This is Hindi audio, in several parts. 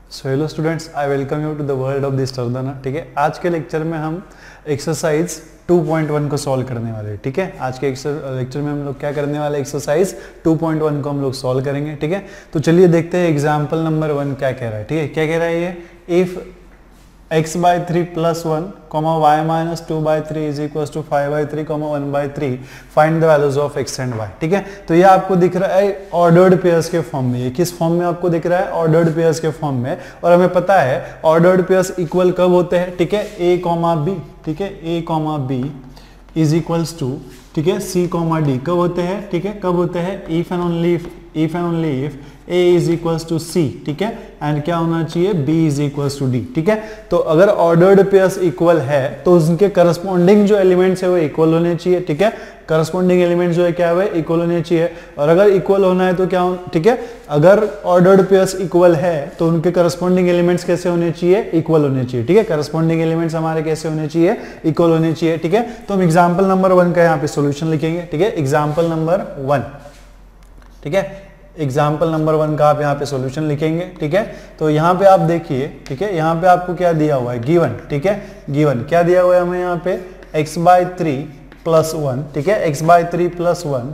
So hello students, I welcome you to the world of this टर्दना। ठीक है, आज के लेक्चर में हम एक्सरसाइज 2.1 को सॉल्व करने वाले हैं। ठीक है, आज के लेक्चर में हम लोग क्या करने वाले, एक्सरसाइज 2.1 को हम लोग सॉल्व करेंगे। ठीक है, तो चलिए देखते हैं एग्जाम्पल नंबर 1 क्या कह रहा है। ठीक है, क्या कह रहा है ये, if x/3 + 1, y-2/3 is equal to 5/3, 1/3, find the values of x and y। ठीक है, तो ये आपको दिख रहा है ऑर्डर्ड पेयर्स के फॉर्म में। ये किस फॉर्म में आपको दिख रहा है, ऑर्डर्ड पेयर्स के फॉर्म में। और हमें पता है ऑर्डर्ड पेयर्स इक्वल कब होते हैं। ठीक है, a, b, ठीक है, a, b is equals to, ठीक है, c, d कब होते हैं। ठीक है, कब होते हैं, if and only if a is equals to c। ठीक है, एंड क्या होना चाहिए, b is equals to d। ठीक है, तो अगर ऑर्डर्ड पेयर्स इक्वल है तो उनके करस्पॉन्डिंग जो एलिमेंट्स है वो इक्वल होने चाहिए। ठीक है, करस्पॉन्डिंग एलिमेंट जो है क्या है, इक्वल होने चाहिए। और अगर इक्वल होना है तो क्या ठीक है, अगर ऑर्डर्ड पेयर्स इक्वल है तो उनके करस्पॉन्डिंग एलिमेंट्स कैसे होने चाहिए, इक्वल होने चाहिए। ठीक है, करस्पॉन्डिंग एलिमेंट्स हमारे कैसे होने चाहिए, इक्वल होने चाहिए। ठीक है, तो हम एग्जांपल नंबर 1 का यहाँ पे सॉल्यूशन लिखेंगे। ठीक है, एग्जांपल नंबर 1, ठीक है, एग्जाम्पल नंबर 1 का आप यहाँ पे सॉल्यूशन लिखेंगे। ठीक है, तो यहाँ पे आप देखिए, ठीक है, यहाँ पे आपको क्या दिया हुआ है, गिवन। ठीक है, गिवन क्या दिया हुआ है हमें यहाँ पे, x/3 + 1, ठीक है, x/3 + 1,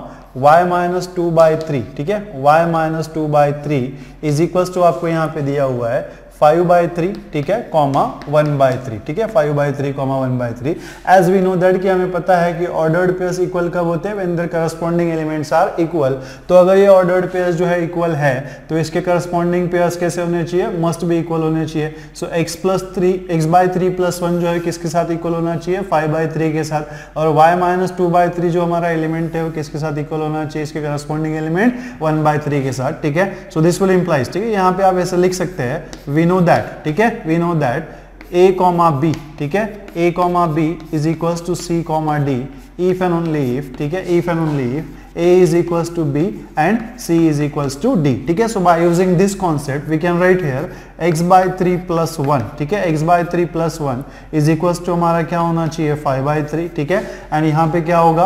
y-2/3, ठीक है, y-2/3 इज इक्वल्स टू आपको यहाँ पे दिया हुआ है 5/3, ठीक है, 1/3, ठीक है, 5/3, 1/3। एज वी नो दैट कि हमें पता है कि ऑर्डर्ड पेयर्स इक्वल कब होते हैं, when there corresponding elements are equal. तो अगर ये ऑर्डर्ड पेयर्स जो है इक्वल है तो इसके करस्पॉन्डिंग पेयर्स कैसे होने चाहिए, मस्ट भी इक्वल होने चाहिए। सो x/3 + 1 जो है किसके साथ इक्वल होना चाहिए, 5/3 के साथ। और y-2/3 जो हमारा एलिमेंट है वो किसके साथ इक्वल होना चाहिए, इसके करस्पॉन्डिंग एलिमेंट 1/3 के साथ। ठीक है, सो दिस विल इंप्लाइज, ठीक है, यहाँ पे आप ऐसा लिख सकते हैं, know that, ठीक है, we know that a, b, ठीक है, a, b is equals to c, d if and only if, ठीक है, if and only if a is equals to b and c is equals to d। ठीक है, so by using this concept we can write here x/3 + 1, ठीक है, x/3 + 1 is equals to हमारा क्या होना चाहिए, 5/3, ठीक है, एंड यहाँ पे क्या होगा,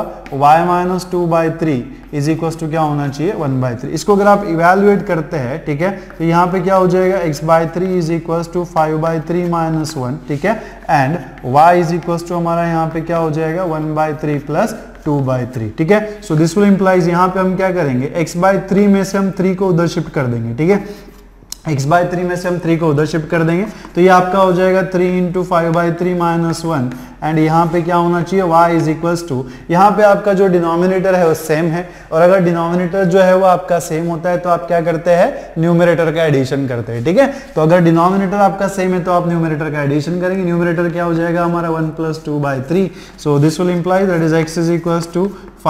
y-2/3 इज इक्वल्स टू क्या होना चाहिए, 1/3। इसको अगर आप इवेल्युएट करते हैं, ठीक है, तो यहाँ पे क्या हो जाएगा, x/3 इज इक्वल्स टू 5/3 - 1, ठीक है, and y is equals to हमारा यहाँ पे क्या हो जाएगा, 1/3 + 2/3। ठीक है, सो दिस विल इंप्लाइज, यहाँ पे हम क्या करेंगे, x/3 में से हम 3 को उधर शिफ्ट कर देंगे। ठीक है, x/3 में से हम 3 को उधर शिफ्ट कर देंगे तो ये आपका हो जाएगा 3 × 5/3 - 1, एंड यहाँ पे क्या होना चाहिए, y इज इक्वल्स टू, यहाँ पे आपका जो डिनोमिनेटर है वो सेम है। और अगर डिनोमिनेटर जो है वो आपका सेम होता है तो आप क्या करते हैं, न्यूमरेटर का एडिशन करते हैं। ठीक है, तो अगर डिनोमिनेटर आपका सेम है तो आप न्यूमरेटर का एडिशन करेंगे। न्यूमरेटर क्या हो जाएगा हमारा, 1 + 2/3। So this will imply that is x is equals to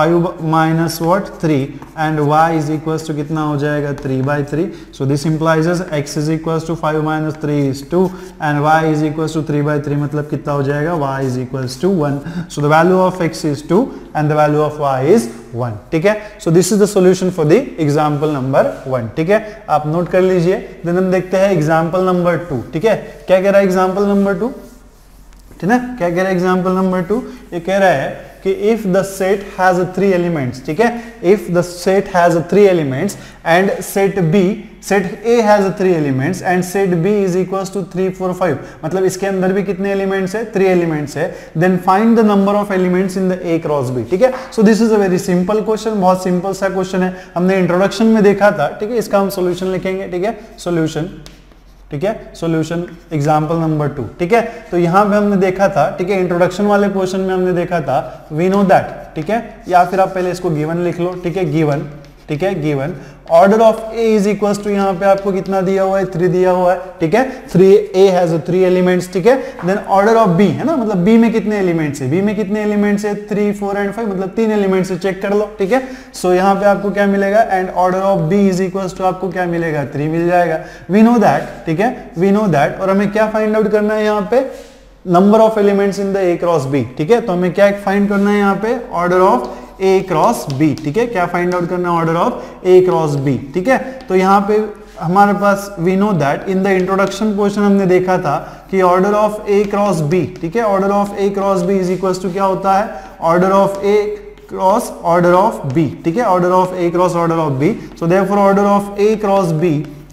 5 - 3 and y is equals to कितना हो जाएगा, 3/3। So this implies x is equals to 5 - 3 is 2 and y is equals to 3/3, मतलब कितना हो जाएगा, y is equals to 1। So the value of x is 2 and the value of y is 1। ठीक है, so this is the solution for the example number 1। ठीक है, आप नोट कर लीजिए। देन हम देखते हैं एग्जांपल नंबर 2। ठीक है, क्या कह रहा है एग्जांपल नंबर 2, ठीक है, क्या कह रहा है एग्जांपल नंबर 2, ये कह रहा है कि if the set has 3 elements, ठीक है, if the set has 3 elements and set A has 3 elements and set B is equals to 3, 4, 5, मतलब इसके अंदर भी कितने एलिमेंट्स है, 3 एलिमेंट्स है। then find the number of elements in the A × B। ठीक है, so this is a very simple question, बहुत सिंपल सा क्वेश्चन है, हमने इंट्रोडक्शन में देखा था। ठीक है, इसका हम सॉल्यूशन लिखेंगे। ठीक है, सॉल्यूशन, ठीक है, सॉल्यूशन एग्जांपल नंबर 2। ठीक है, तो यहां पे हमने देखा था, ठीक है, इंट्रोडक्शन वाले पोर्शन में हमने देखा था, वी नो दैट, ठीक है, या फिर आप पहले इसको गिवन लिख लो। ठीक है, गिवन, ठीक है, given order of A is equals to, यहाँ पे आपको कितना दिया हुआ है, 3 दिया हुआ है। ठीक है, 3A हैज 3 एलिमेंट्स। ठीक है, देन ऑर्डर ऑफ B है ना, मतलब B में कितने एलिमेंट्स है, B में कितने एलिमेंट्स है, 3, 4 एंड 5, मतलब 3 एलिमेंट्स है, चेक कर लो। ठीक है, सो यहाँ पे आपको क्या मिलेगा, and order of B is equals to आपको क्या मिलेगा, 3 मिल जाएगा। वी नो दैट, ठीक है, वी नो दैट, और हमें क्या फाइंड आउट करना है यहाँ पे, number of elements in the A × B। ठीक है, तो हमें क्या फाइंड करना है यहाँ पे, ऑर्डर ऑफ A × B। ठीक है, क्या फाइंड आउट करना है, ऑर्डर ऑफ A × B। ठीक है, तो यहाँ पे हमारे पास we know that in the introduction portion हमने देखा था कि ऑर्डर ऑफ A × B, ठीक है, order of A × B is equals to क्या होता है, order of A cross order of B। ठीक है, order of A cross order of B। So therefore order of A cross B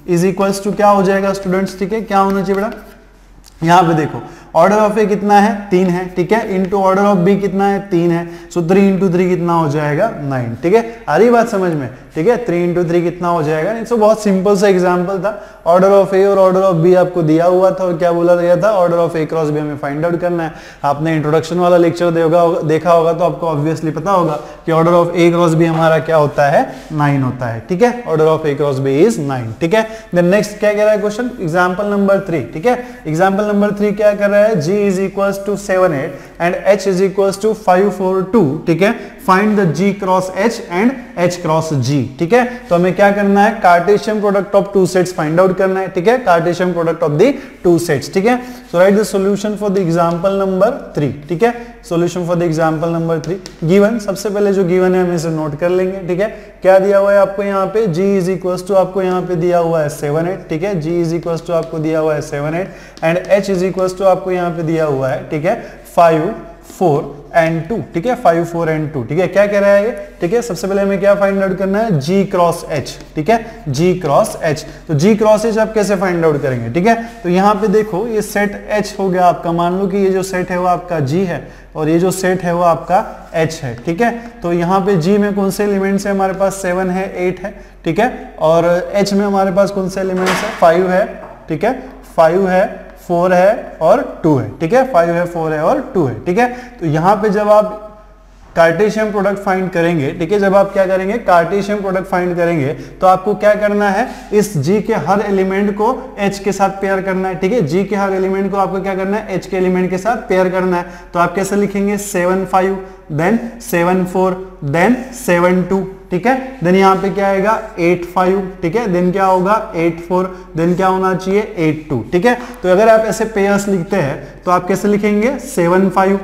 is equals to क्या हो जाएगा स्टूडेंट्स, ठीक है, क्या होना चाहिए बेटा, यहाँ पे देखो ऑर्डर ऑफ ए कितना है 3 है, ठीक है, इनटू ऑर्डर ऑफ बी कितना है 3 है, सो 3 इंटू 3 कितना हो जाएगा 9, ठीक है, आ रही बात समझ में, ठीक है, 3 इंटू 3 कितना हो जाएगा, नहीं, सो बहुत सिंपल सा एग्जांपल था, ऑर्डर ऑफ ए और ऑर्डर ऑफ बी आपको दिया हुआ था और क्या बोला गया था, order of A cross B हमें फाइंड आउट करना है। आपने इंट्रोडक्शन वाला लेक्चर देखा होगा तो आपको ऑब्वियसली पता होगा कि order of A cross B हमारा क्या होता है 9 होता है, ठीक है, order of A cross B is 9, ठीक है। देन नेक्स्ट क्या कह रहा है क्वेश्चन, एग्जांपल नंबर 3, ठीक है, एग्जांपल नंबर 3 क्या कर रहा है, g is equals to 7 8 and h is equals to 5 4 2, ठीक है, find the g cross h and h cross g, ठीक है, तो हमें क्या करना है, Cartesian product of two sets find out करना है, ठीक है, Cartesian product of the two sets, ठीक है। So write the solution for the example number 3, ठीक है, solution for the example number 3 given, सबसे पहले जो गिवन है हम इसे नोट कर लेंगे, ठीक है, क्या दिया हुआ है आपको यहाँ पे, g इज इक्वल्स टू आपको यहाँ पे दिया हुआ है 7 8, ठीक है, g इज इक्वल्स टू आपको दिया हुआ है 7 8 and h is equals to आपको यहाँ पे दिया हुआ है, ठीक है, 5 4 एंड 2, ठीक है, 5 4 एंड 2, ठीक है, क्या कह रहा है ये, ठीक है, सबसे पहले हमें क्या फाइंड आउट करना है, g क्रॉस h, ठीक है, g क्रॉस h, तो g क्रॉस h आप कैसे फाइंड आउट करेंगे, ठीक है, तो यहाँ पे देखो ये सेट h हो गया आपका, मान लो कि ये जो सेट है वो आपका g है और ये जो सेट है वो आपका h है, ठीक है, तो यहाँ पे g में कौन से एलिमेंट्स है, हमारे पास 7 है 8 है, ठीक है, और h में हमारे पास कौन से एलिमेंट्स है, 5 है, ठीक है, 5 है 4 है और 2 है, ठीक है, 5 है 4 है और 2 है, ठीक है, तो यहाँ पे जब आप कार्टेशियन प्रोडक्ट फाइंड करेंगे, ठीक है, जब आप क्या करेंगे, कार्टेशियन प्रोडक्ट फाइंड करेंगे तो आपको क्या करना है, इस g के हर एलिमेंट को h के साथ पेयर करना है, ठीक है, g के हर एलिमेंट को आपको क्या करना है, h के एलिमेंट के साथ पेयर करना है, तो आप कैसे लिखेंगे, 7 5 देन 7 4 देन 7 2, ठीक है, देन यहाँ पे क्या आएगा 8 5, ठीक है, देन क्या होगा 8 4, देन क्या होना चाहिए 8 2, ठीक है, तो अगर आप ऐसे पेयर्स लिखते हैं तो आप कैसे लिखेंगे 7 5,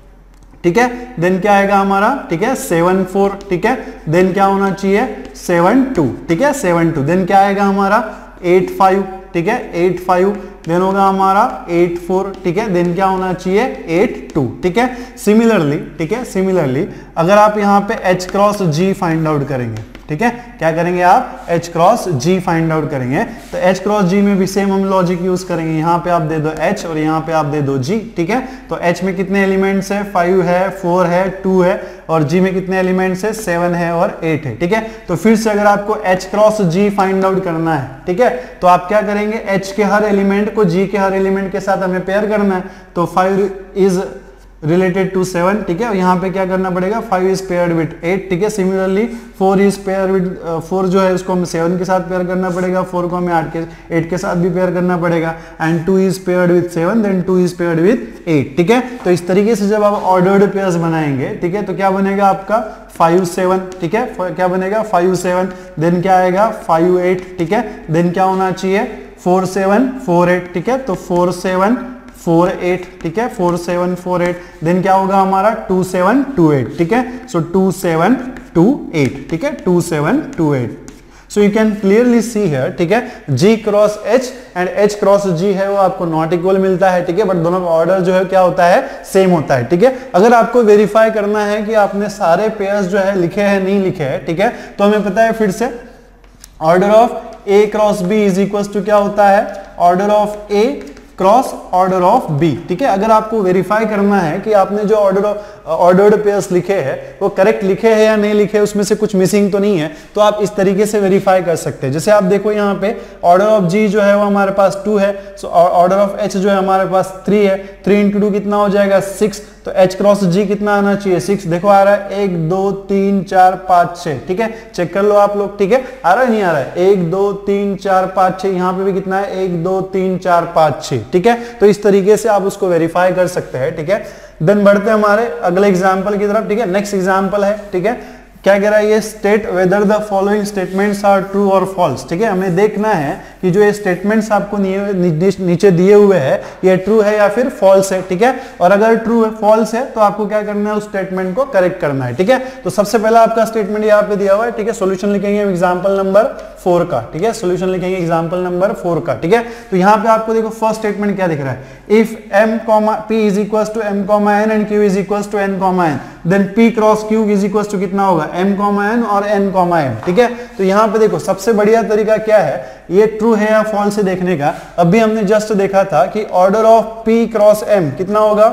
ठीक है, देन क्या आएगा हमारा, ठीक है, 7 4, ठीक है, देन क्या होना चाहिए 7 2, ठीक है, 7 2, देन क्या आएगा हमारा 8 5, ठीक है, 8 5, देन होगा हमारा 8 4, ठीक है, देन क्या होना चाहिए 8 2, ठीक है। सिमिलरली, ठीक है, सिमिलरली अगर आप यहाँ पे h cross g find out करेंगे, ठीक है, क्या करेंगे आप, h cross g find out करेंगे, तो h क्रॉस g में भी सेम हम लॉजिक यूज करेंगे, यहाँ पे आप दे दो h और यहाँ पे आप दे दो g, ठीक है, तो h में कितने एलिमेंट्स है, 5 है 4 है 2 है और g में कितने एलिमेंट्स है, 7 है और 8 है, ठीक है, तो फिर से अगर आपको h cross g find out करना है, ठीक है, तो आप क्या करेंगे, h के हर एलिमेंट को g के हर एलिमेंट के साथ हमें पेयर करना है, तो 5 इज रिलेटेड टू 7, ठीक है, और यहाँ पे क्या करना पड़ेगा, 5 इज पेयर्ड विद 8, ठीक है, सिमिलरली 4 इज पेयर विद 4 जो है उसको हमें 7 के साथ पेयर करना पड़ेगा, 4 को हमें 8 के साथ भी पेयर करना पड़ेगा and 2 is paired with 7 then 2 is paired with 8, ठीक है, तो इस तरीके से जब आप ऑर्डर्ड पेयर्स बनाएंगे, ठीक है, तो क्या बनेगा आपका 5 7, ठीक है, क्या बनेगा 5 7, देन क्या आएगा 5 8, ठीक है, देन क्या होना चाहिए 4 7 4 8, ठीक है, तो 4 7 4 8, ठीक है, 4 7 4 8, देन क्या होगा हमारा 2 7 2 8, ठीक है, सो 2 7 2 8, ठीक है, 2 7 2 8, so you can clearly see here, ठीक है, g cross h and h cross g है वो आपको नॉट इक्वल मिलता है, ठीक है, बट दोनों का ऑर्डर जो है क्या होता है, सेम होता है, ठीक है। अगर आपको वेरीफाई करना है कि आपने सारे पेयर्स जो है लिखे हैं नहीं लिखे हैं, ठीक है, तो हमें पता है फिर से order of a cross b is equal to क्या होता है, order of a cross order of B, ठीक है, अगर आपको वेरीफाई करना है कि आपने जो ऑर्डर्ड पेयर्स लिखे हैं वो करेक्ट लिखे हैं या नहीं लिखे, उसमें से कुछ मिसिंग तो नहीं है, तो आप इस तरीके से वेरीफाई कर सकते हैं। जैसे आप देखो यहाँ पे ऑर्डर ऑफ जी जो है वो हमारे पास 2 है, सो ऑर्डर ऑफ एच जो है हमारे पास 3 है, 3 इंटू 2 कितना हो जाएगा 6, तो h क्रॉस g कितना आना चाहिए 6, देखो आ रहा है 1 2 3 4 5 6, ठीक है, चेक कर लो आप लोग, ठीक है, आ रहा है नहीं आ रहा है 1 2 3 4 5 6, यहाँ पे भी कितना है 1 2 3 4 5 6, ठीक है, तो इस तरीके से आप उसको वेरीफाई कर सकते हैं, ठीक है। देन बढ़ते हैं हमारे अगले एग्जाम्पल की तरफ, ठीक है, नेक्स्ट एग्जाम्पल है, ठीक है, क्या कह रहा है ये, state whether the following statements are true और फॉल्स, ठीक है, हमें देखना है कि जो ये स्टेटमेंट्स आपको नीचे दिए हुए हैं ये ट्रू है या फिर फॉल्स है, ठीक है, और अगर ट्रू है फॉल्स है तो आपको क्या करना है, उस स्टेटमेंट को करेक्ट करना है, ठीक है। तो सबसे पहला आपका स्टेटमेंट यहाँ पे दिया हुआ है, ठीक है, सॉल्यूशन लिखेंगे एग्जांपल नंबर 4 का, ठीक है, सॉल्यूशन लिखेंगे एग्जांपल नंबर 4 का, ठीक है। तो यहाँ पे आपको देखो फर्स्ट स्टेटमेंट क्या दिख रहा है, if m p is equals to m n and q is equals to n n, then p cross q is equal to कितना होगा m कॉमा n और n कॉमा m, ठीक है। तो यहाँ पे देखो सबसे बढ़िया तरीका क्या है, ये ट्रू है या फॉल्स है देखने का। अभी हमने जस्ट देखा था कि order of p cross m कितना होगा,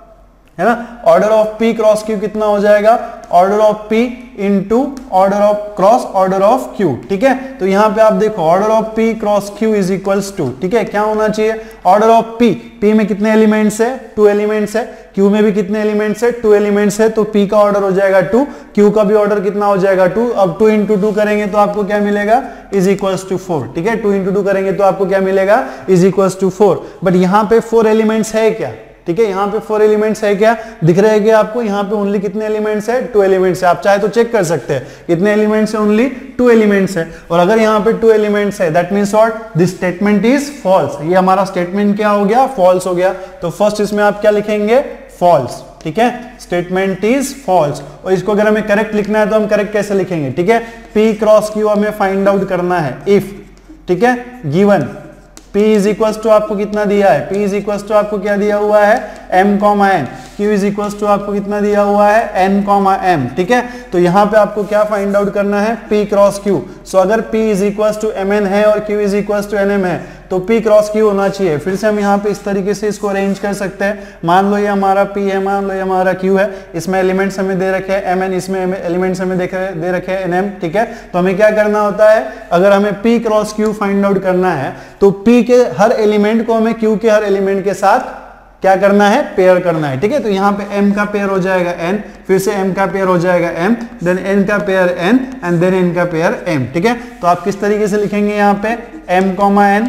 है ना, order of p cross q कितना हो जाएगा, order of p into order of cross order of q, ठीक है। तो यहाँ पे आप देखो order of p cross q is equals to, ठीक है, क्या होना चाहिए, ऑर्डर ऑफ p में कितने एलिमेंट्स है, 2 एलिमेंट्स है, q में भी कितने एलिमेंट्स है, 2 एलिमेंट्स है, तो p का ऑर्डर हो जाएगा 2, q का भी ऑर्डर कितना हो जाएगा 2। अब 2 इंटू 2 करेंगे तो आपको क्या मिलेगा, इज इक्वल्स टू 4, ठीक है, 2 इंटू 2 करेंगे तो आपको क्या मिलेगा, इज इक्वल्स टू 4। बट यहाँ पे 4 एलिमेंट्स है क्या, ठीक है, यहाँ पे 4 एलिमेंट्स है क्या, दिख रहे हैं क्या आपको, यहाँ पे ओनली कितने एलिमेंट्स है, 2 एलिमेंट्स है। आप चाहे तो चेक कर सकते हैं कितने एलिमेंट्स है, ओनली 2 एलिमेंट्स है। और अगर यहाँ पे 2 एलिमेंट्स है that means what, this statement is false. ये हमारा स्टेटमेंट क्या हो गया, फॉल्स हो गया। तो फर्स्ट इसमें आप क्या लिखेंगे, फॉल्स, ठीक है, स्टेटमेंट इज फॉल्स। और इसको अगर हमें करेक्ट लिखना है तो हम करेक्ट कैसे लिखेंगे, ठीक है, p क्रॉस q हमें फाइंड आउट करना है इफ, ठीक है, given p is equals to आपको कितना दिया है, p इज इक्वल्स टू आपको क्या दिया हुआ है, m comma n, q is equals to आपको कितना दिया हुआ है, n कॉमा m, ठीक है। तो यहाँ पे आपको क्या फाइंड आउट करना है, p क्रॉस q। सो अगर p is equals to mn है और q is equals to nm है तो p क्रॉस q होना चाहिए। फिर से हम यहाँ पे इस तरीके से इसको अरेंज कर सकते हैं। मान लो ये हमारा p है, मान लो ये हमारा q है, इसमें एलिमेंट्स हमें दे रखे हैं mn, इसमें एलिमेंट्स हमें दे रखे हैं nm, ठीक है। तो हमें क्या करना होता है, अगर हमें p cross q find out करना है तो p के हर एलिमेंट को हमें q के हर एलिमेंट के साथ क्या करना है, पेयर करना है, ठीक है। तो यहाँ पे m का पेयर हो जाएगा n, फिर से m का पेयर हो जाएगा m, देन n का pair n and then n का पेयर m, ठीक है। तो आप किस तरीके से लिखेंगे यहाँ पे m कॉमा n,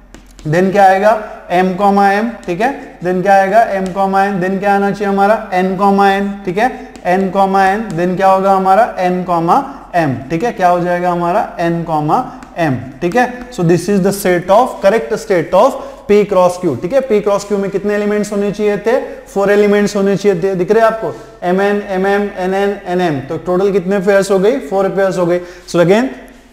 देन क्या आएगा m कॉमा m, ठीक है, देन क्या आएगा m कॉमा n, देन क्या आना चाहिए हमारा n कॉमा n, ठीक है, n कॉमा n, देन क्या होगा हमारा n कॉमा m, ठीक है, क्या हो जाएगा हमारा n कॉमा m, ठीक है। So this is the set of correct state of p cross q, ठीक है। p क्रॉस q में कितने एलिमेंट्स होने चाहिए थे, 4 एलिमेंट्स होने चाहिए थे, दिख रहे हैं आपको, mn mm nn nm, तो टोटल कितने पेयर्स हो गई, 4 पेयर्स हो गई। सो अगेन,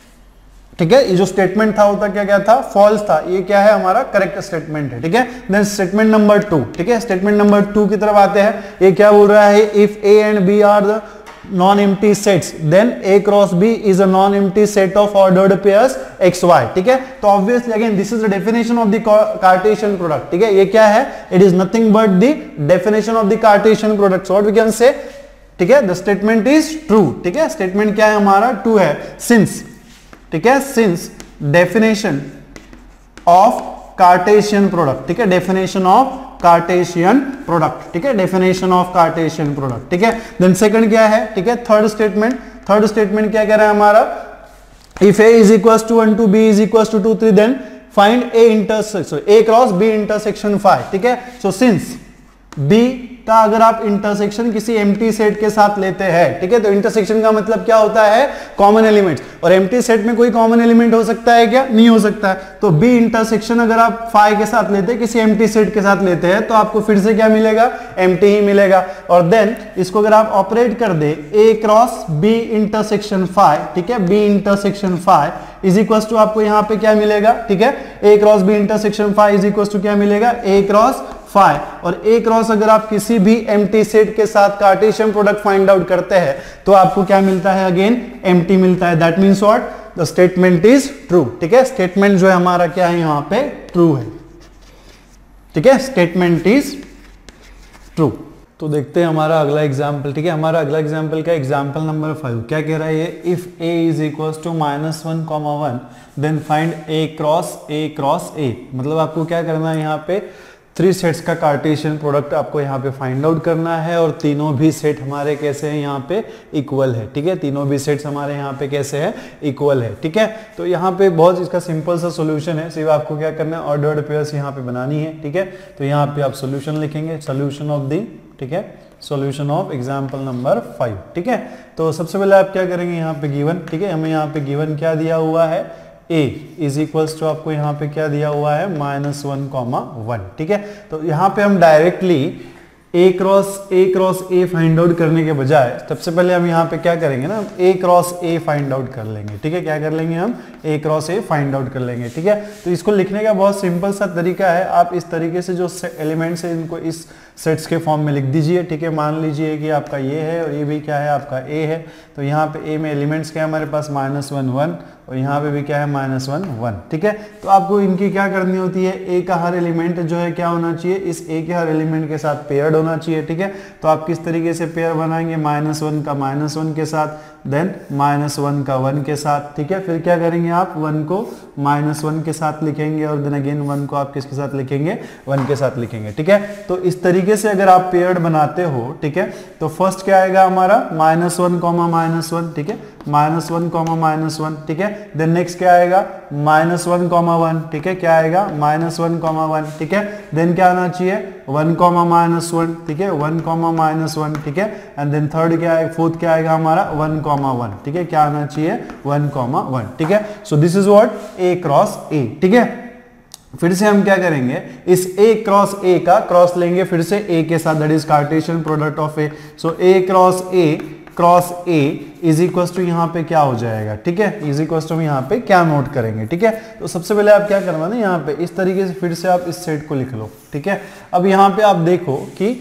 ठीक है, ये जो स्टेटमेंट था होता क्या था, फॉल्स था, ये क्या है हमारा करेक्ट स्टेटमेंट है, ठीक है। देन स्टेटमेंट नंबर 2, ठीक है, स्टेटमेंट नंबर 2 की तरफ आते हैं। ये क्या बोल रहा है, if a and b are the non-empty sets then a cross b is a non-empty set of ordered pairs xy, ठीक है। तो obviously again this is the definition of the Cartesian product, ठीक है, ये क्या है, it is nothing but the definition of the Cartesian product, so what we can say, ठीक है, the statement is true, ठीक है, statement क्या है हमारा, true है, since, ठीक है, since definition of Cartesian product, ठीक है, definition of कार्टेशियन प्रोडक्ट, ठीक है, डेफिनेशन ऑफ कार्टेशियन प्रोडक्ट, ठीक है। देन सेकंड क्या है, ठीक है, थर्ड स्टेटमेंट क्या कह रहा है हमारा, if a is equals to 1 two b is equals to 2 3 then find a cross b intersection 5, ठीक है। सो सिंस b का अगर आप इंटरसेक्शन किसी एम्प्टी सेट के साथ लेते हैं, ठीक है, तो इंटरसेक्शन का मतलब क्या होता है, कॉमन एलिमेंट्स, और एम्प्टी सेट में कोई कॉमन एलिमेंट हो सकता है क्या, नहीं हो सकता है। तो b इंटरसेक्शन अगर आप 5 के साथ लेते हैं, किसी एम्प्टी सेट के साथ लेते हैं, तो आपको फिर से क्या मिलेगा, एम्प्टी ही मिलेगा। और देन इसको अगर आप ऑपरेट कर दे a क्रॉस b इंटरसेक्शन 5, ठीक है, b intersection 5 is equals to आपको यहाँ पे क्या मिलेगा, ठीक है, a cross b intersection 5 is equals to क्या मिलेगा, a क्रॉस 5। और a क्रॉस अगर आप किसी भी एम्प्टी सेट के साथ कार्टेशियन प्रोडक्ट फाइंड आउट करते हैं तो आपको क्या मिलता है, अगेन एम्प्टी मिलता है, that means what, the statement is true, ठीक है, स्टेटमेंट जो है हमारा क्या है यहाँ पे, ट्रू है, ठीक है, स्टेटमेंट इज ट्रू। तो देखते हैं हमारा अगला एग्जाम्पल, ठीक है, हमारा अगला एग्जाम्पल का एग्जाम्पल नंबर 5 क्या कह रहा है ये, if a is equals to -1, 1 then find a cross a, मतलब आपको क्या करना है, यहाँ पे 3 सेट्स का कार्टेशियन प्रोडक्ट आपको यहाँ पे फाइंड आउट करना है, और तीनों भी सेट हमारे कैसे हैं, यहाँ पे इक्वल है, ठीक है, तीनों भी सेट्स हमारे यहाँ पे कैसे है, इक्वल है, ठीक है। तो यहाँ पे बहुत इसका सिंपल सा सोल्यूशन है, सिर्फ आपको क्या करना है, ऑर्डर्ड पेयर्स यहाँ पे बनानी है, ठीक है। तो यहाँ पे आप सोल्यूशन लिखेंगे, सोल्यूशन ऑफ दी, ठीक है, सोल्यूशन ऑफ एग्जाम्पल नंबर 5, ठीक है। तो सबसे पहले आप क्या करेंगे, यहाँ पे गिवन, ठीक है, हमें यहाँ पे गिवन क्या दिया हुआ है, a इज इक्वल्स टू आपको यहाँ पे क्या दिया हुआ है, -1, 1, ठीक है। तो यहाँ पे हम directly A cross A find out करने के बजाय सबसे पहले हम यहाँ पे क्या करेंगे ना, A cross A find out कर लेंगे, ठीक है। क्या कर लेंगे हम, A cross A find out कर लेंगे, ठीक है। तो इसको लिखने का बहुत सिंपल सा तरीका है, आप इस तरीके से जो एलिमेंट्स है इनको इस सेट्स के फॉर्म में लिख दीजिए, ठीक है। मान लीजिए कि आपका ये है और ये भी क्या है, आपका ए है। तो यहाँ पे ए में एलिमेंट्स क्या है हमारे पास, -1 1 और यहाँ पे भी क्या है -1 1, ठीक है। तो आपको इनकी क्या करनी होती है, ए का हर एलिमेंट जो है क्या होना चाहिए, इस ए के हर एलिमेंट के साथ पेयर्ड होना चाहिए, ठीक है। तो आप किस तरीके से पेयर बनाएंगे, -1 का -1 के साथ, देन -1 का 1 के साथ, ठीक है। फिर क्या करेंगे आप 1 को -1 के साथ लिखेंगे और देन अगेन 1 को आप किसके साथ लिखेंगे, 1 के साथ लिखेंगे, ठीक है। तो इस तरीके से अगर आप पेयर्ड बनाते हो, ठीक है, तो फर्स्ट क्या आएगा हमारा -1, -1, ठीक है, -1, -1, ठीक है। देन नेक्स्ट क्या आएगा -1, 1, ठीक है, क्या आएगा -1, 1, ठीक है। देन क्या आना चाहिए 1, -1, ठीक है, 1, -1, ठीक है। एंड देन थर्ड क्या है, फोर्थ क्या आएगा हमारा 1, 1, ठीक है, क्या आना चाहिए 1, 1, ठीक है। So this is what A cross A, ठीक है। फिर से हम क्या करेंगे, इस ए क्रॉस ए का क्रॉस लेंगे फिर से ए के साथ, that is cartesian product of A. So A cross A is equal to यहाँ पे क्या हो जाएगा, ठीक है, इज इक्वल टू हम यहाँ पे क्या नोट करेंगे, ठीक है। तो सबसे पहले आप क्या करना ना, यहाँ पे इस तरीके से फिर से आप इस सेट को लिख लो, ठीक है। अब यहाँ पे आप देखो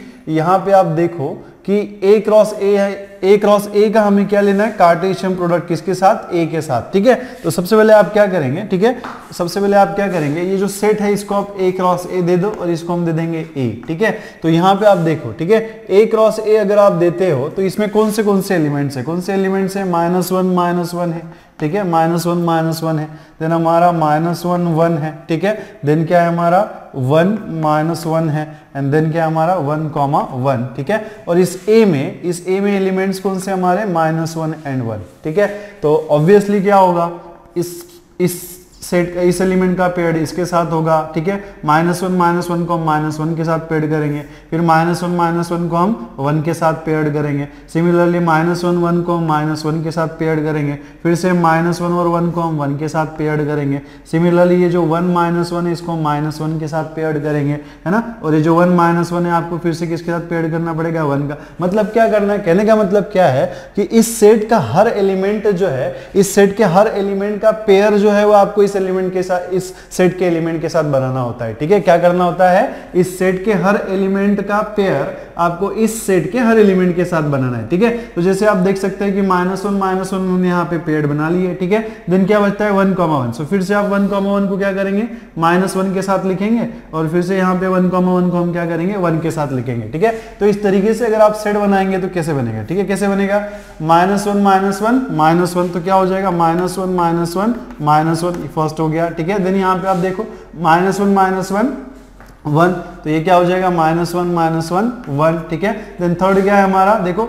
कि ए क्रॉस ए है, ए क्रॉस ए का हमें क्या लेना है, कार्टेशियन प्रोडक्ट किसके साथ, ए के साथ, ठीक है। तो सबसे पहले आप क्या करेंगे, ठीक है, सबसे पहले आप क्या करेंगे, ये जो सेट है इसको आप ए क्रॉस ए दे दो और इसको हम दे देंगे ए, ठीक है। तो यहाँ पे आप देखो, ठीक है, ए क्रॉस ए अगर आप देते हो तो इसमें कौन से एलिमेंट्स है, -1 है, ठीक है, -1 है। देन हमारा -1 1 है, ठीक है। देन क्या है हमारा 1 -1 है एंड देन क्या है हमारा 1, 1, ठीक है। और इस ए में एलिमेंट्स कौन से हमारे -1 एंड 1, ठीक है। तो ऑब्वियसली क्या होगा, इस सेट का इस एलिमेंट का पेयर्ड इसके साथ होगा, ठीक है। -1 को हम -1 के साथ पेयर्ड करेंगे, फिर -1 को हम 1 के साथ पेयर्ड करेंगे। सिमिलरली -1 1 को हम -1 के साथ पेयर्ड करेंगे, फिर से -1 और 1 को हम 1 के साथ पेयर्ड करेंगे। सिमिलरली ये जो 1 -1 है इसको हम -1 के साथ पेयर्ड करेंगे, है ना। और ये जो 1 -1 है आपको फिर से किसके साथ पेयर्ड करना पड़ेगा, 1 का। मतलब क्या करना है, कहने का मतलब क्या है कि इस सेट का हर एलिमेंट जो है, इस सेट के हर एलिमेंट का पेयर जो है वो आपको इस एलिमेंट के साथ, इस सेट के एलिमेंट के साथ बनाना होता है, ठीक है। क्या करना होता है, इस सेट के हर एलिमेंट का पेयर आपको इस सेट के हर एलिमेंट के साथ बनाना है, ठीक है। तो जैसे आप देख सकते हैं कि -1 हमने यहाँ पे पेयर बना लिए, ठीक है। देन क्या बचता है 1, 1। सो फिर से आप 1, 1 को क्या करेंगे, -1 के साथ लिखेंगे और फिर से यहाँ पे 1, 1 को हम क्या करेंगे 1 के साथ लिखेंगे, ठीक है। तो इस तरीके से अगर आप सेट बनाएंगे तो कैसे बनेगा, ठीक है, कैसे बनेगा, -1 तो क्या हो जाएगा -1 फर्स्ट हो गया, ठीक है। देन यहाँ पे आप देखो -1 1, तो ये क्या हो जाएगा -1 1, ठीक है। देन थर्ड क्या है हमारा, देखो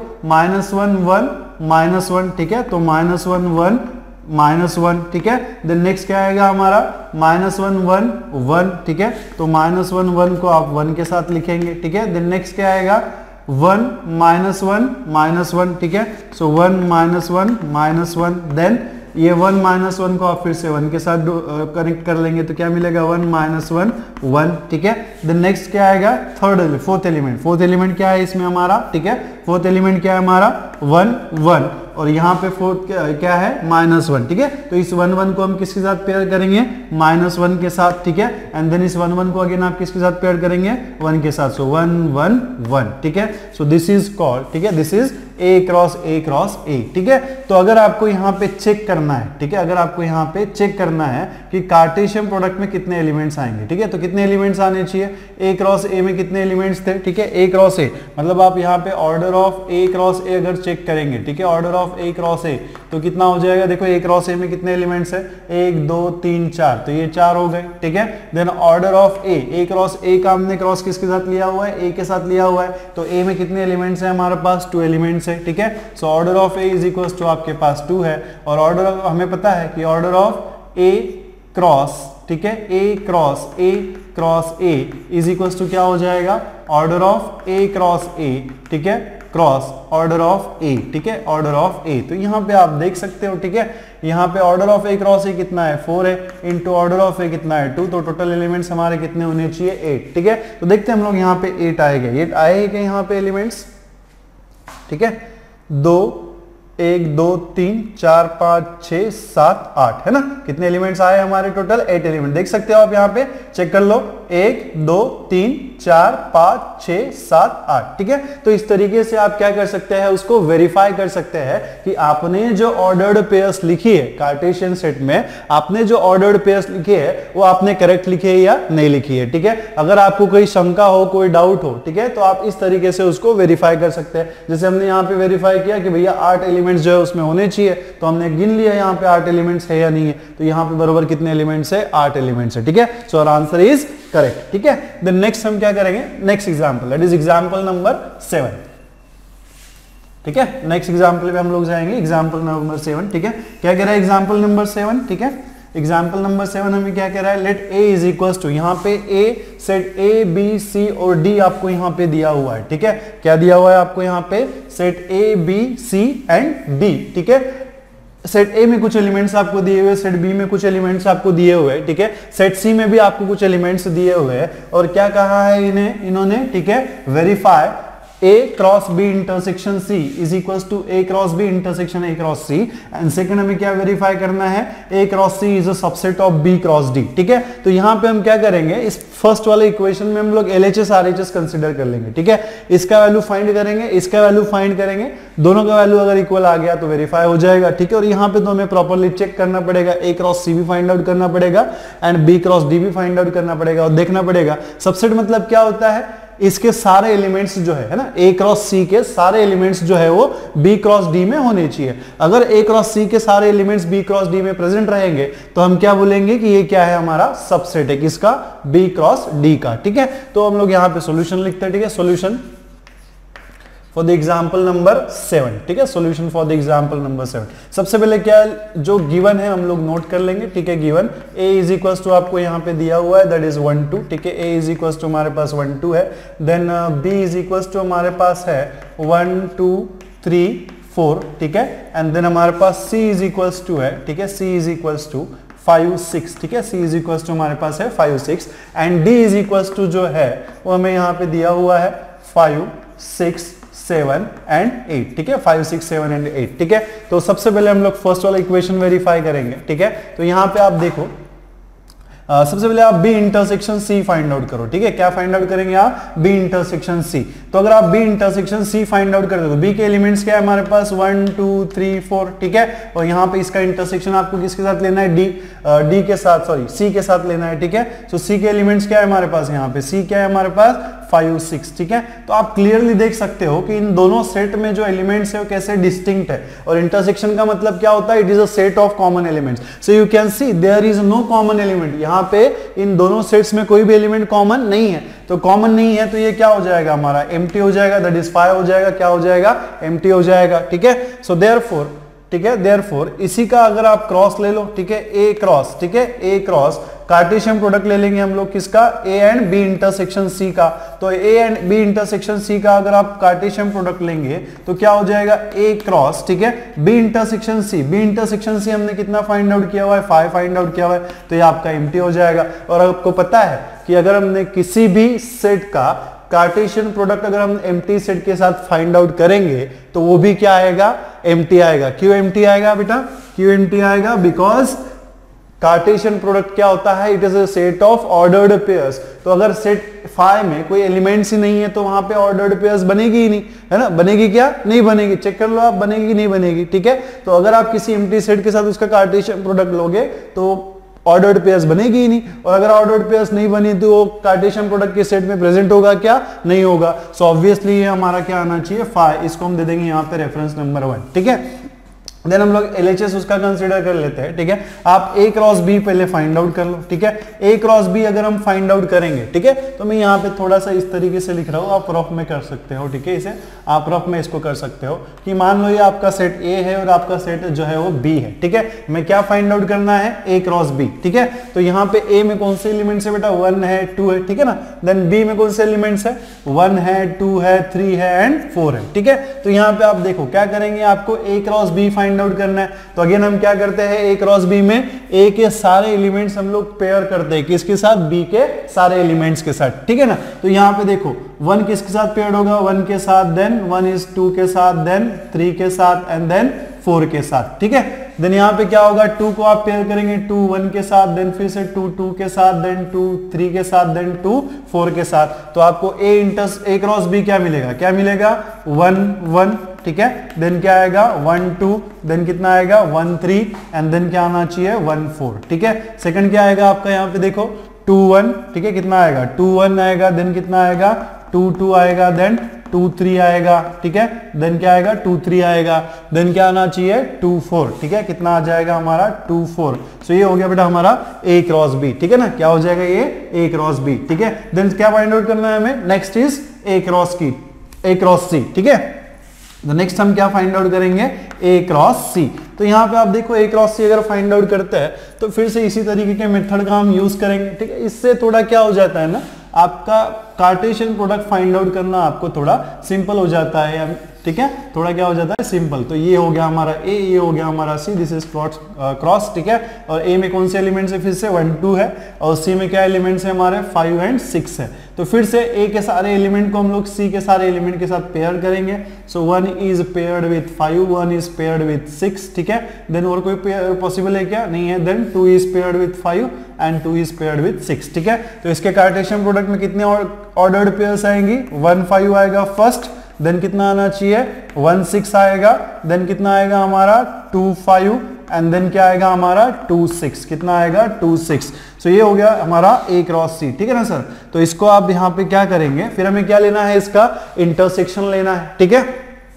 -1 1, ठीक है। तो -1 1, ठीक है। देन नेक्स्ट क्या आएगा हमारा -1 1, ठीक है। तो -1 1 को आप 1 के साथ लिखेंगे, ठीक है। देन नेक्स्ट क्या आएगा 1 -1, ठीक है। सो 1 -1 देन ये 1 -1 को आप फिर से 1 के साथ कनेक्ट कर लेंगे तो क्या मिलेगा 1 -1 1, ठीक है। देन नेक्स्ट क्या आएगा फोर्थ एलिमेंट क्या है इसमें हमारा, ठीक है। फोर्थ एलिमेंट क्या है हमारा 1 1 और यहाँ पे फोर्थ क्या है -1, ठीक है। तो इस 1 1 को हम किसके साथ पेयर करेंगे, -1 के साथ, ठीक है। एंड देन इस 1 1 को अगेन आप किसके साथ पेयर करेंगे, 1 के साथ। सो 1 1 1, ठीक है। सो दिस इज कॉल्ड, ठीक है, this is A cross A, ठीक है। तो अगर आपको यहाँ पे चेक करना है, ठीक है, अगर आपको यहाँ पे चेक करना है कि कार्टेशियन प्रोडक्ट में कितने एलिमेंट्स आएंगे, ठीक है, तो कितने एलिमेंट्स आने चाहिए, ए क्रॉस ए में कितने एलिमेंट्स थे, ठीक है, ए क्रॉस ए, मतलब आप यहाँ पे order of A cross A अगर चेक करेंगे, ठीक है, order of A cross A तो कितना हो जाएगा, देखो ए क्रॉस ए में कितने एलिमेंट्स है, 1 2 3 4, तो ये 4 हो गए, ठीक है। Then order of A cross A का हमने क्रॉस किसके साथ लिया हुआ है, ए के साथ लिया हुआ है, तो ए में कितने एलिमेंट्स है हमारे पास 2 एलिमेंट्स है, ठीक है। So order of A is equal to आपके पास 2 है और ऑर्डर हमें पता है कि ऑर्डर ऑफ ए क्रॉस, ठीक है, A cross A is equal to क्या हो जाएगा, order of A cross A, ठीक है, क्रॉस ऑर्डर ऑफ ए, ठीक है, ऑर्डर ऑफ ए। तो यहाँ पे आप देख सकते हो, ठीक है, यहाँ पे order of A cross A कितना है 4 है, इनटू ऑर्डर ऑफ ए कितना है 2, तो टोटल एलिमेंट्स हमारे कितने होने चाहिए 8, ठीक है। तो देखते हैं हम लोग यहाँ पे 8 आएगा, 8 आएगा यहाँ पे एलिमेंट्स, ठीक है, 2 1 2 3 4 5 6 7 8 है ना, कितने एलिमेंट्स आए हमारे टोटल 8 एलिमेंट। देख सकते हो आप यहाँ पे चेक कर लो 1 2 3 4 5 6 7 8, ठीक है। तो इस तरीके से आप क्या कर सकते हैं, उसको वेरीफाई कर सकते हैं कि आपने जो ऑर्डर्ड पेयर्स लिखी है कार्टेशियन सेट में, आपने जो ऑर्डर्ड पेयर्स लिखी है वो आपने करेक्ट लिखी है या नहीं लिखी है, ठीक है। अगर आपको कोई शंका हो, कोई डाउट हो, ठीक है, तो आप इस तरीके से उसको वेरीफाई कर सकते हैं। जैसे हमने यहाँ पे वेरीफाई किया कि भैया 8 एलिमेंट्स जो है उसमें होने चाहिए, तो हमने गिन लिया यहाँ पे 8 एलिमेंट्स है या नहीं है, तो यहाँ पे बराबर कितने एलिमेंट्स है 8 एलिमेंट्स है, ठीक है। So our answer is correct, ठीक है। देन नेक्स्ट हम क्या करेंगे, next example, that is example number 7, ठीक है। नेक्स्ट एग्जांपल पे हम लोग जाएंगे, एग्जांपल नंबर 7, ठीक है। क्या कह रहा है एग्जांपल नंबर 7, ठीक है। एग्जांपल नंबर 7 हमें क्या कह रहा है, let a is equals to, यहाँ पे a set a b c और d आपको यहाँ पे दिया हुआ है, ठीक है। क्या दिया हुआ है आपको यहाँ पे, set a b c and d, ठीक है। सेट ए में कुछ एलिमेंट्स आपको दिए हुए, सेट बी में कुछ एलिमेंट्स आपको दिए हुए हैं, ठीक है। सेट सी में भी आपको कुछ एलिमेंट्स दिए हुए हैं, और क्या कहा है इन्होंने, ठीक है, verify A cross B intersection C is equals to A cross B intersection A cross C, and second हमें क्या वेरीफाई करना है, A cross C is a subset of B cross D, ठीक है। तो यहाँ पे हम क्या करेंगे, इस फर्स्ट वाले इक्वेशन में हम लोग LHS RHS कंसीडर कर लेंगे, ठीक है। इसका वैल्यू फाइंड करेंगे, इसका वैल्यू फाइंड करेंगे, दोनों का वैल्यू अगर इक्वल आ गया तो वेरीफाई हो जाएगा, ठीक है। और यहाँ पे तो हमें प्रॉपर्ली चेक करना पड़ेगा, A क्रॉस C भी फाइंड आउट करना पड़ेगा एंड B क्रॉस D भी फाइंड आउट करना पड़ेगा, और देखना पड़ेगा सबसेट मतलब क्या होता है, इसके सारे एलिमेंट्स जो है ना, A क्रॉस C के सारे एलिमेंट्स जो है वो B क्रॉस D में होने चाहिए। अगर A क्रॉस C के सारे एलिमेंट्स B क्रॉस D में प्रेजेंट रहेंगे तो हम क्या बोलेंगे कि ये क्या है, हमारा सबसेट है, किसका, B क्रॉस D का, ठीक है। तो हम लोग यहाँ पे सॉल्यूशन लिखते हैं, ठीक है, solution for the example number 7, ठीक है, solution for the example number 7। सबसे पहले क्या जो गिवन है हम लोग नोट कर लेंगे, ठीक है। Given a is equals to आपको यहाँ पे दिया हुआ है, दैट इज 1 2, ठीक है। a इज इक्वल्स टू हमारे पास 1 2 है, then b is equals to हमारे पास है 1 2 3 4, ठीक है। एंड देन हमारे पास c इज इक्वल्स टू है, ठीक है, c इज इक्वल्स टू 5 6, ठीक है। c इज इक्वल्स टू हमारे पास है 5 6, and d is equals to जो है वो हमें यहाँ पे दिया हुआ है 5 6 7 एंड 8, ठीक है, 5 6 7 एंड 8, ठीक है। तो सबसे पहले हम लोग फर्स्ट वाला इक्वेशन वेरीफाई करेंगे, ठीक है। तो यहाँ पे आप देखो सबसे पहले आप B intersection C find out करो, ठीक है। क्या फाइंड आउट करेंगे आप, B इंटरसेक्शन C। तो अगर आप B intersection C find out करते हो तो B के एलिमेंट्स क्या है हमारे पास 1 2 3 4, ठीक है। और यहाँ पे इसका इंटरसेक्शन आपको किसके साथ लेना है, D के साथ, सॉरी C के साथ लेना है, ठीक है। तो C के एलिमेंट्स क्या है हमारे पास, यहाँ पे C क्या है हमारे पास 5 6, ठीक है। तो आप क्लियरली देख सकते हो कि इन दोनों सेट में जो एलिमेंट्स है वो कैसे डिस्टिंक्ट है, और इंटरसेक्शन का मतलब क्या होता है, it is a set of common elements. So you can see there is no common element, यहाँ पे इन दोनों सेट्स में कोई भी एलिमेंट कॉमन नहीं है। तो कॉमन नहीं है तो ये क्या हो जाएगा, हमारा एम्प्टी हो जाएगा, दैट इज 5 हो जाएगा, क्या हो जाएगा, एम्प्टी हो जाएगा, ठीक है। सो देयरफॉर, ठीक है, देयरफॉर इसी का अगर आप क्रॉस ले लो, ठीक है, A क्रॉस, ठीक है, A क्रॉस कार्टेशियन प्रोडक्ट ले लेंगे हम लोग किसका, A and B intersection C का। तो A and B intersection C का अगर आप कार्टेशियन प्रोडक्ट लेंगे तो क्या हो जाएगा, A क्रॉस, ठीक है, B intersection C। B intersection C हमने कितना फाइंड आउट किया हुआ है, 5 फाइंड आउट किया हुआ है, तो ये आपका एम्प्टी हो जाएगा। और आपको पता है कि अगर हमने किसी भी सेट का कार्टेशियन प्रोडक्ट अगर हम एम्प्टी सेट के साथ फाइंड आउट करेंगे तो वो भी क्या आएगा, एम्प्टी आएगा। क्यों एम्प्टी आएगा बेटा, क्यों एम्प्टी आएगा, बिकॉज कार्टेशियन प्रोडक्ट क्या होता है, it is a set of ordered pairs. तो अगर सेट फाई में कोई एलिमेंट्स ही नहीं है तो वहां पे ऑर्डर्ड पेयर्स बनेगी ही नहीं, है ना, बनेगी क्या, नहीं बनेगी, चेक कर लो आप, बनेगी नहीं बनेगी, ठीक है। तो अगर आप किसी एम्प्टी सेट के साथ उसका कार्टेशियन प्रोडक्ट लोगे तो ऑर्डर्ड पेयर्स बनेगी ही नहीं, और अगर ऑर्डर्ड पेयर्स नहीं बनी तो वो कार्टेशियन प्रोडक्ट के सेट में प्रेजेंट होगा क्या, नहीं होगा। सो ऑब्वियसली ये हमारा क्या आना चाहिए, फाई, इसको हम दे देंगे यहाँ पे रेफरेंस नंबर 1, ठीक है। देन हम लोग LHS उसका कंसीडर कर लेते हैं, ठीक है। आप A क्रॉस B पहले फाइंड आउट कर लो, ठीक है। A क्रॉस B अगर हम फाइंड आउट करेंगे, ठीक है, तो मैं यहाँ पे थोड़ा सा इस तरीके से लिख रहा हूँ, आप रफ में कर सकते हो, ठीक है, इसे आप रफ में इसको कर सकते हो कि मान लो ये आपका सेट ए है और आपका सेट जो है वो बी है, ठीक है। हमें क्या फाइंड आउट करना है, ए क्रॉस बी, ठीक है। तो यहाँ पे ए में कौन से एलिमेंट्स है बेटा, 1 है 2 है, ठीक है ना। देन बी में कौन से एलिमेंट्स है, 1 है 2 है 3 है एंड 4 है, ठीक है। तो यहाँ पे आप देखो क्या करेंगे, आपको A cross B find out करना है। तो अगेन हम क्या करते हैं, ए क्रॉस बी में ए के सारे एलिमेंट्स हम लोग पेयर करते हैं, किसके साथ, बी के सारे एलिमेंट्स के साथ, ठीक है ना। तो यहाँ पे देखो 1 किसके साथ पेयर होगा, 1 के साथ, देन 1 इज 2 के साथ, देन 3 के साथ एंड देन 4 के साथ, ठीक है। देन यहाँ पे क्या होगा, 2 को आप पेयर करेंगे 2 1 के साथ, देन फिर से 2 2 के साथ, देन 2 3 के साथ, देन 2 4 के साथ। तो आपको ए क्रॉस बी क्या मिलेगा, क्या मिलेगा, 1 1, ठीक है। देन क्या आएगा 1 2, देन कितना आएगा 1 3 एंड देन क्या आना चाहिए 1 4, ठीक है। सेकंड क्या आएगा आपका, यहाँ पे देखो 2 1, ठीक है, कितना आएगा 2 1 आएगा, देन कितना आएगा 2 2 आएगा, देन 2 3 आएगा, ठीक है। देन क्या आएगा 2 3 आएगा, देन क्या आना चाहिए 2 4, ठीक है। कितना आ जाएगा हमारा 2 4। सो ये हो गया बेटा हमारा ए क्रॉस बी, ठीक है ना। क्या हो जाएगा ये ए क्रॉस बी, ठीक है। देन क्या फाइंड आउट करना है हमें, next is A cross C, ठीक है। तो नेक्स्ट हम क्या फाइंड आउट करेंगे, ए क्रॉस सी। तो यहाँ पे आप देखो ए क्रॉस सी अगर फाइंड आउट करते हैं तो फिर से इसी तरीके के मेथड का हम यूज करेंगे, ठीक है। इससे थोड़ा क्या हो जाता है ना, आपका कार्टेशियन प्रोडक्ट फाइंड आउट करना आपको थोड़ा सिंपल हो जाता है, ठीक है। थोड़ा क्या हो जाता है सिंपल। तो ये हो गया हमारा ए, ये हो गया हमारा सी, दिस इज क्रॉस, ठीक है। और ए में कौन से एलिमेंट्स है, फिर से 1 2 है, और सी में क्या एलिमेंट्स है हमारे 5 एंड 6 है। तो फिर से ए के सारे एलिमेंट को हम लोग सी के सारे एलिमेंट के साथ पेयर करेंगे। So 1 is paired with 5, 1 is paired with 6, ठीक है। देन और कोई पेयर पॉसिबल है क्या, नहीं है। Then 2 is paired with 5 and 2 is paired with 6, ठीक है। तो इसके कार्टेशियन प्रोडक्ट में कितने ऑर्डर्ड पेयर्स आएंगी, 1 5 आएगा फर्स्ट, देन कितना आना चाहिए 1 6 आएगा, देन कितना आएगा हमारा 2 5 एंड देन क्या आएगा हमारा 2 6, कितना आएगा 2 6। सो ये हो गया हमारा ए क्रॉस सी, ठीक है ना सर। तो इसको आप यहाँ पे क्या करेंगे, फिर हमें क्या लेना है, इसका इंटरसेक्शन लेना है, ठीक है।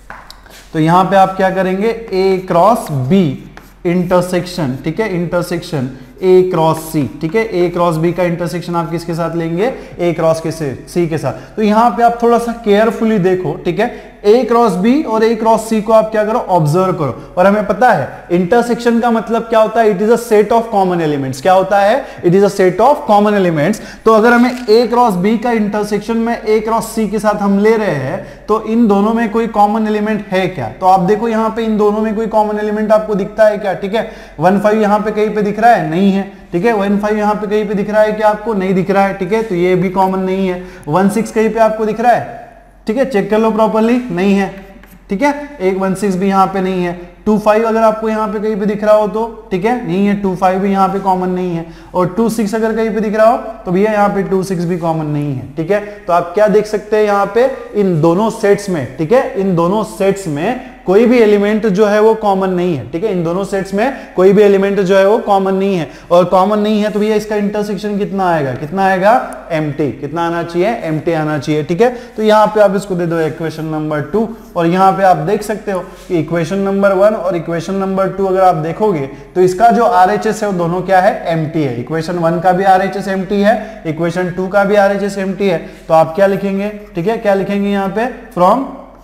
तो यहाँ पे आप क्या करेंगे, ए क्रॉस बी इंटरसेक्शन, ठीक है, इंटरसेक्शन ए क्रॉस सी, ठीक है। ए क्रॉस बी का इंटरसेक्शन आप किसके साथ लेंगे, ए क्रॉस के सी के साथ। तो यहाँ पे आप थोड़ा सा केयरफुली देखो, ठीक है। ए क्रॉस बी और ए क्रॉस सी को आप क्या करो, ऑब्जर्व करो। और हमें पता है इंटरसेक्शन का मतलब क्या होता है, it is a set of common elements. क्या होता है, it is a set of common elements. तो अगर हमें ए क्रॉस बी का इंटरसेक्शन में ए क्रॉस सी के साथ हम ले रहे हैं, तो इन दोनों में कोई कॉमन एलिमेंट है क्या। तो आप देखो यहाँ पे इन दोनों में कोई कॉमन एलिमेंट आपको दिखता है क्या, ठीक है। 1 5 यहाँ पे कहीं पे दिख रहा है, नहीं है, ठीक है। 1 5 यहाँ पे कहीं पे दिख रहा है क्या आपको, नहीं दिख रहा है, ठीक है। तो ये भी कॉमन नहीं है। 1 6 कहीं पे आपको दिख रहा है, ठीक है, चेक कर लो प्रॉपर्ली, नहीं है, ठीक है। एक 1 6 भी यहाँ पे नहीं है। 2 5 अगर आपको यहाँ पे कहीं पे दिख रहा हो तो, ठीक है, नहीं है, 2 5 भी यहाँ पे कॉमन नहीं है। और 2 6 अगर कहीं पे दिख रहा हो तो भैया यहाँ पे 2 6 भी कॉमन नहीं है, ठीक है। तो आप क्या देख सकते हैं यहाँ पे, इन दोनों सेट्स में, ठीक है, इन दोनों सेट्स में कोई भी एलिमेंट जो है वो कॉमन नहीं है, ठीक है। इन दोनों सेट्स में कोई भी एलिमेंट जो है वो कॉमन नहीं है, और कॉमन नहीं है तो भैया इसका इंटरसेक्शन कितना आएगा, कितना आएगा एम्प्टी, कितना आना चाहिए, एम्प्टी आना चाहिए, ठीक है। तो यहाँ पे आप इसको दे दो इक्वेशन नंबर 2, और यहाँ पे आप देख सकते हो कि इक्वेशन नंबर 1 और इक्वेशन नंबर 2 अगर आप देखोगे तो इसका जो RHS है वो दोनों क्या है, एम्प्टी है। इक्वेशन 1 का भी RHS एम्प्टी है, इक्वेशन 2 का भी RHS एम्प्टी है। तो आप क्या लिखेंगे, ठीक है, क्या लिखेंगे यहाँ पे, फ्रॉम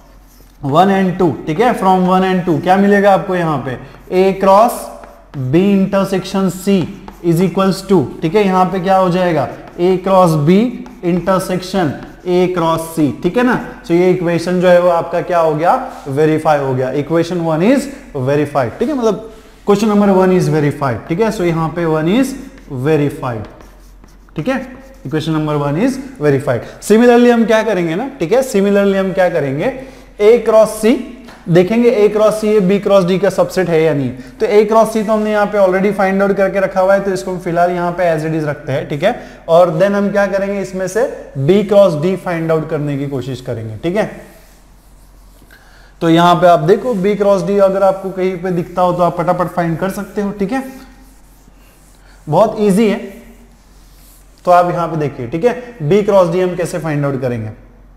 1 and 2, ठीक है, फ्रॉम 1 and 2 क्या मिलेगा आपको यहाँ पे, A cross B intersection C is equals to, ठीक है। यहाँ पे क्या हो जाएगा, A cross B intersection A cross C, ठीक है ना। तो ये इक्वेशन जो है वो आपका क्या हो गया, वेरीफाई हो गया। इक्वेशन 1 इज वेरीफाइड, ठीक है, मतलब क्वेश्चन नंबर 1 इज वेरीफाइड, ठीक है। सो यहाँ पे 1 इज वेरीफाइड, ठीक है, equation number 1 is verified. Similarly हम क्या करेंगे ना, ठीक है, सिमिलरली हम क्या करेंगे, ए क्रॉस सी देखेंगे, A cross C B cross D का सबसेट है या नहीं। तो ए क्रॉस सी तो हमने यहाँ पे ऑलरेडी फाइंड आउट करके रखा हुआ है, तो इसको फिलहाल यहाँ पे एज इट इज रखते हैं, ठीक है। और देन हम क्या करेंगे, इसमें से B cross D find out करने की कोशिश करेंगे, ठीक है। तो यहाँ पे आप देखो बी क्रॉस डी अगर आपको कहीं पे दिखता हो तो आप फटाफट फाइंड कर सकते हो, ठीक है, बहुत ईजी है। तो आप यहाँ पे देखिए, ठीक है, बी क्रॉस डी हम कैसे फाइंड आउट करेंगे।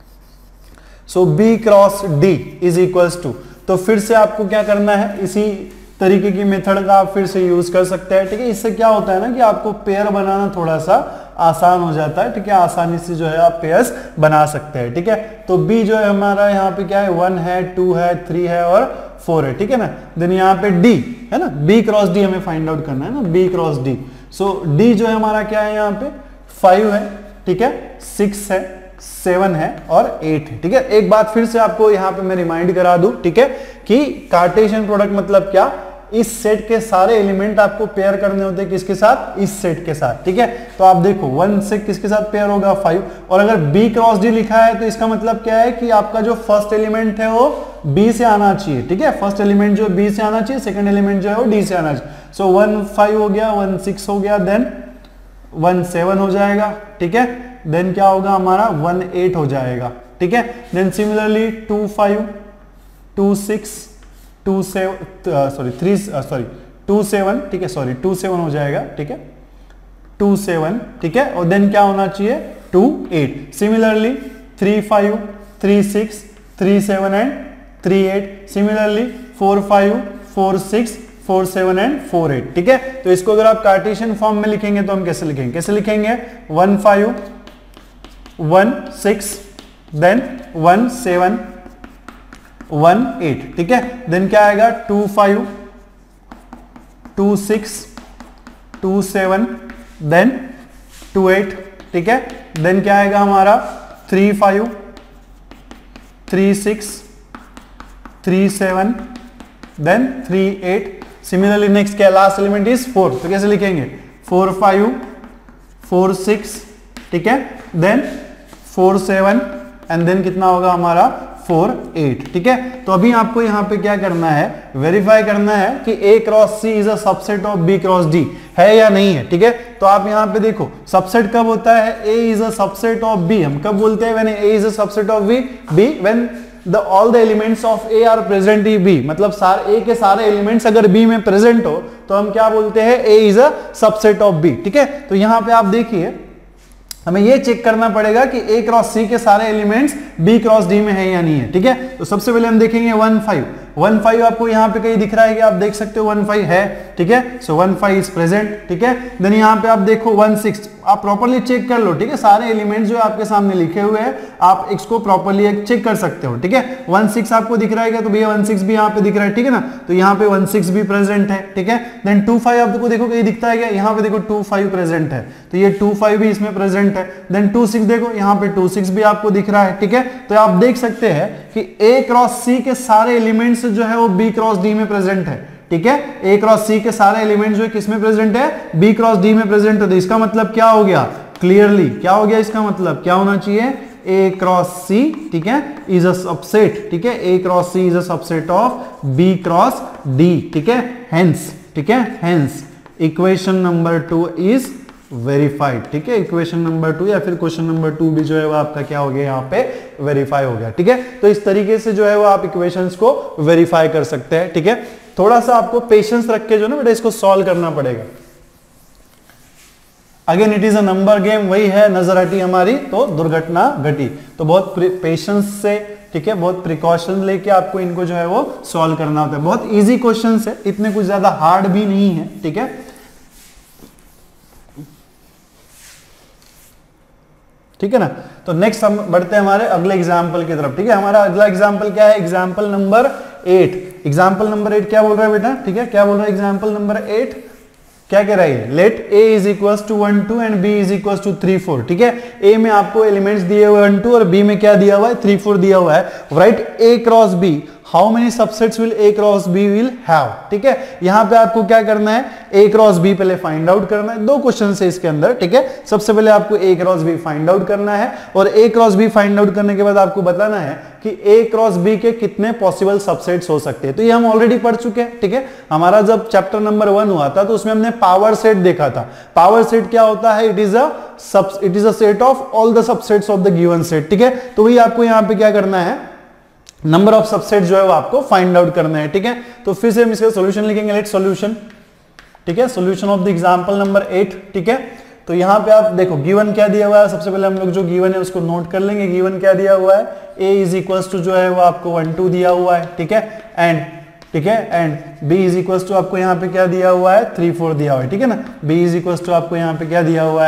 So B cross D is equals to, तो फिर से आपको क्या करना है, इसी तरीके की मेथड का आप फिर से यूज कर सकते हैं, ठीक है। इससे क्या होता है ना कि आपको पेयर बनाना थोड़ा सा आसान हो जाता है, ठीक है, आसानी से जो है आप पेयर्स बना सकते हैं, ठीक है। तो बी जो है हमारा यहाँ पे क्या है, 1 है, 2 है, 3 है और 4 है, ठीक है ना। देन यहाँ पे डी है ना, बी क्रॉस डी हमें फाइंड आउट करना है ना, B cross D. So D जो है हमारा क्या है, यहाँ पे 5 है, ठीक है, 6 है, 7 है और 8 है, ठीक है। एक बात फिर से आपको यहाँ पे मैं रिमाइंड करा दूं, ठीक है, कि कार्टेशियन प्रोडक्ट मतलब क्या, इस सेट के सारे एलिमेंट आपको पेयर करने होते हैं, किसके साथ, इस सेट के साथ, ठीक है। तो आप देखो 1 से किसके साथ पेयर होगा, 5, और अगर b क्रॉस d लिखा है तो इसका मतलब क्या है कि आपका जो फर्स्ट एलिमेंट है वो b से आना चाहिए, ठीक है। फर्स्ट एलिमेंट जो b से आना चाहिए, सेकंड एलिमेंट जो है वो d से आना चाहिए। सो 1 5 हो गया, 1 6 हो गया, देन 1 7 हो जाएगा, ठीक है। देन क्या होगा हमारा, 1 8 हो जाएगा, ठीक है। देन सिमिलरली 2 5 2 6 2 7, ठीक है, सॉरी 2 7 हो जाएगा, ठीक है, 2 7, ठीक है। और देन क्या होना चाहिए, 2 8। Similarly 3 5 3 6 3 7 and 3 8। सिमिलरली 4 5 4 6 4 7 एंड 4 8, ठीक है। तो इसको अगर आप कार्टेशियन फॉर्म में लिखेंगे तो हम कैसे लिखेंगे, 1 5 1 6 देन 1 7 1 8, ठीक है। देन क्या आएगा, 2 5 2 6 2 7 देन 2 8, ठीक है। देन क्या आएगा हमारा, 3 5 3 6 3 7 देन 3 8। सिमिलरली नेक्स्ट क्या, लास्ट एलिमेंट इज 4, तो कैसे लिखेंगे, 4 5 4 6, ठीक है, देन 4 7 एंड देन कितना होगा हमारा 4 8, ठीक है। तो अभी आपको यहाँ पे क्या करना है, वेरीफाई करना है कि A cross C is a subset of B cross D है या नहीं है, ठीक है। तो आप यहाँ पे देखो सबसेट कब होता है, A is a subset of B, हम कब बोलते हैं, when A is a subset of B when all the elements of A are present in B, मतलब A के सारे एलिमेंट्स अगर B में प्रेजेंट हो तो हम क्या बोलते हैं, A is a subset of B, ठीक है। तो यहाँ पे आप देखिए हमें ये चेक करना पड़ेगा कि A क्रॉस C के सारे एलिमेंट्स B क्रॉस D में है या नहीं है, ठीक है। तो सबसे पहले हम देखेंगे 1 5 आपको यहाँ पे कहीं दिख रहा है कि आप देख सकते हो 1 5 है, ठीक है। सो 1 5 इज प्रेजेंट, ठीक है। देन यहाँ पे आप देखो 1 6, आप प्रॉपर्ली चेक कर लो, ठीक है, सारे एलिमेंट्स जो आपके सामने लिखे हुए हैं आप इसको प्रॉपर्ली चेक कर सकते हो, ठीक है। 1 6 आपको दिख रहा है तो भैया 1 6 भी यहाँ पे दिख रहा है, ठीक है ना। तो यहाँ पे 1 6 भी प्रेजेंट है, ठीक है। देन 2 5 आपको देखो कहीं दिखता है क्या, यहाँ पे देखो 2 5 प्रेजेंट है, तो ये 2 5 भी इसमें प्रेजेंट है। देन 2 6 देखो यहाँ पे 2 6 भी आपको दिख रहा है, ठीक है। तो आप देख सकते हैं कि A क्रॉस C के सारे एलिमेंट्स जो है वो B क्रॉस D में प्रेजेंट है, ठीक है। A क्रॉस C के सारे एलिमेंट जो है किस में प्रेजेंट है, B क्रॉस D में प्रेजेंट है। तो इसका मतलब क्या हो गया, क्लियरली क्या हो गया, इसका मतलब क्या होना चाहिए, A क्रॉस C, ठीक है, इज अ सबसेट, ठीक है, A cross C is a subset of B cross D, ठीक है। हेंस, ठीक है, hence equation number 2 is verified, ठीक है। इक्वेशन नंबर 2 या फिर क्वेश्चन नंबर 2 भी जो है वो आपका क्या हो गया, यहाँ पे वेरीफाई हो गया, ठीक है। तो इस तरीके से जो है वो आप इक्वेशंस को वेरीफाई कर सकते हैं, ठीक है। थोड़ा सा आपको पेशेंस रख के जो ना बेटा इसको सॉल्व करना पड़ेगा। Again it is a number game, वही है, नजर हटी हमारी तो दुर्घटना घटी। तो बहुत पेशेंस से, ठीक है, बहुत प्रिकॉशन लेके आपको इनको जो है वो सॉल्व करना होता है। बहुत इजी क्वेश्चन है, इतने कुछ ज्यादा हार्ड भी नहीं है, ठीक है। ठीक है ना। तो नेक्स्ट हम बढ़ते हैं हमारे अगले एग्जाम्पल की तरफ, ठीक है। हमारा अगला एग्जाम्पल क्या है, एग्जाम्पल नंबर 8। एग्जाम्पल नंबर 8 क्या बोल रहा है बेटा, ठीक है, क्या बोल रहा है एग्जाम्पल नंबर 8, क्या कह रहा है, let A is equal to 1 2 and B is equal to 3 4, ठीक है। A में आपको एलिमेंट्स दिए हुए 1 2 और B में क्या दिया हुआ है, 3 4 दिया हुआ है। Write A cross B, how many subsets will A cross B will have, ठीक है। यहां पे आपको क्या करना है, A क्रॉस B पहले फाइंड आउट करना है। दो क्वेश्चन है इसके अंदर, ठीक है। सबसे पहले आपको A cross B find out करना है और A cross B find out करने के बाद आपको बताना है कि A क्रॉस B के कितने पॉसिबल सबसेट्स हो सकते हैं। तो ये हम ऑलरेडी पढ़ चुके हैं, ठीक है। हमारा जब चैप्टर नंबर 1 हुआ था तो उसमें हमने पावर सेट देखा था। पावर सेट क्या होता है, it is a set of all the subsets of the given set, ठीक है। तो वही आपको यहां पे क्या करना है, नंबर ऑफ सबसेट जो है वो आपको फाइंड आउट करना है, ठीक है। तो फिर से हम इसका सॉल्यूशन लिखेंगे, लेट सॉल्यूशन, ठीक है, solution of the example number 8, ठीक है। तो यहां पे आप देखो गिवन क्या दिया हुआ है, सबसे पहले हम लोग जो गिवन है उसको नोट कर लेंगे। गिवन क्या दिया हुआ है, A इज इक्वल टू जो है वो आपको 1 2 दिया हुआ है, ठीक है, एंड ठीक है, and B is equal to आपको यहाँ पे क्या दिया हुआ है, 3 4 दिया हुआ है, ठीक है ना। B इज इक्वल टू आपको यहाँ पे क्या दिया हुआ है,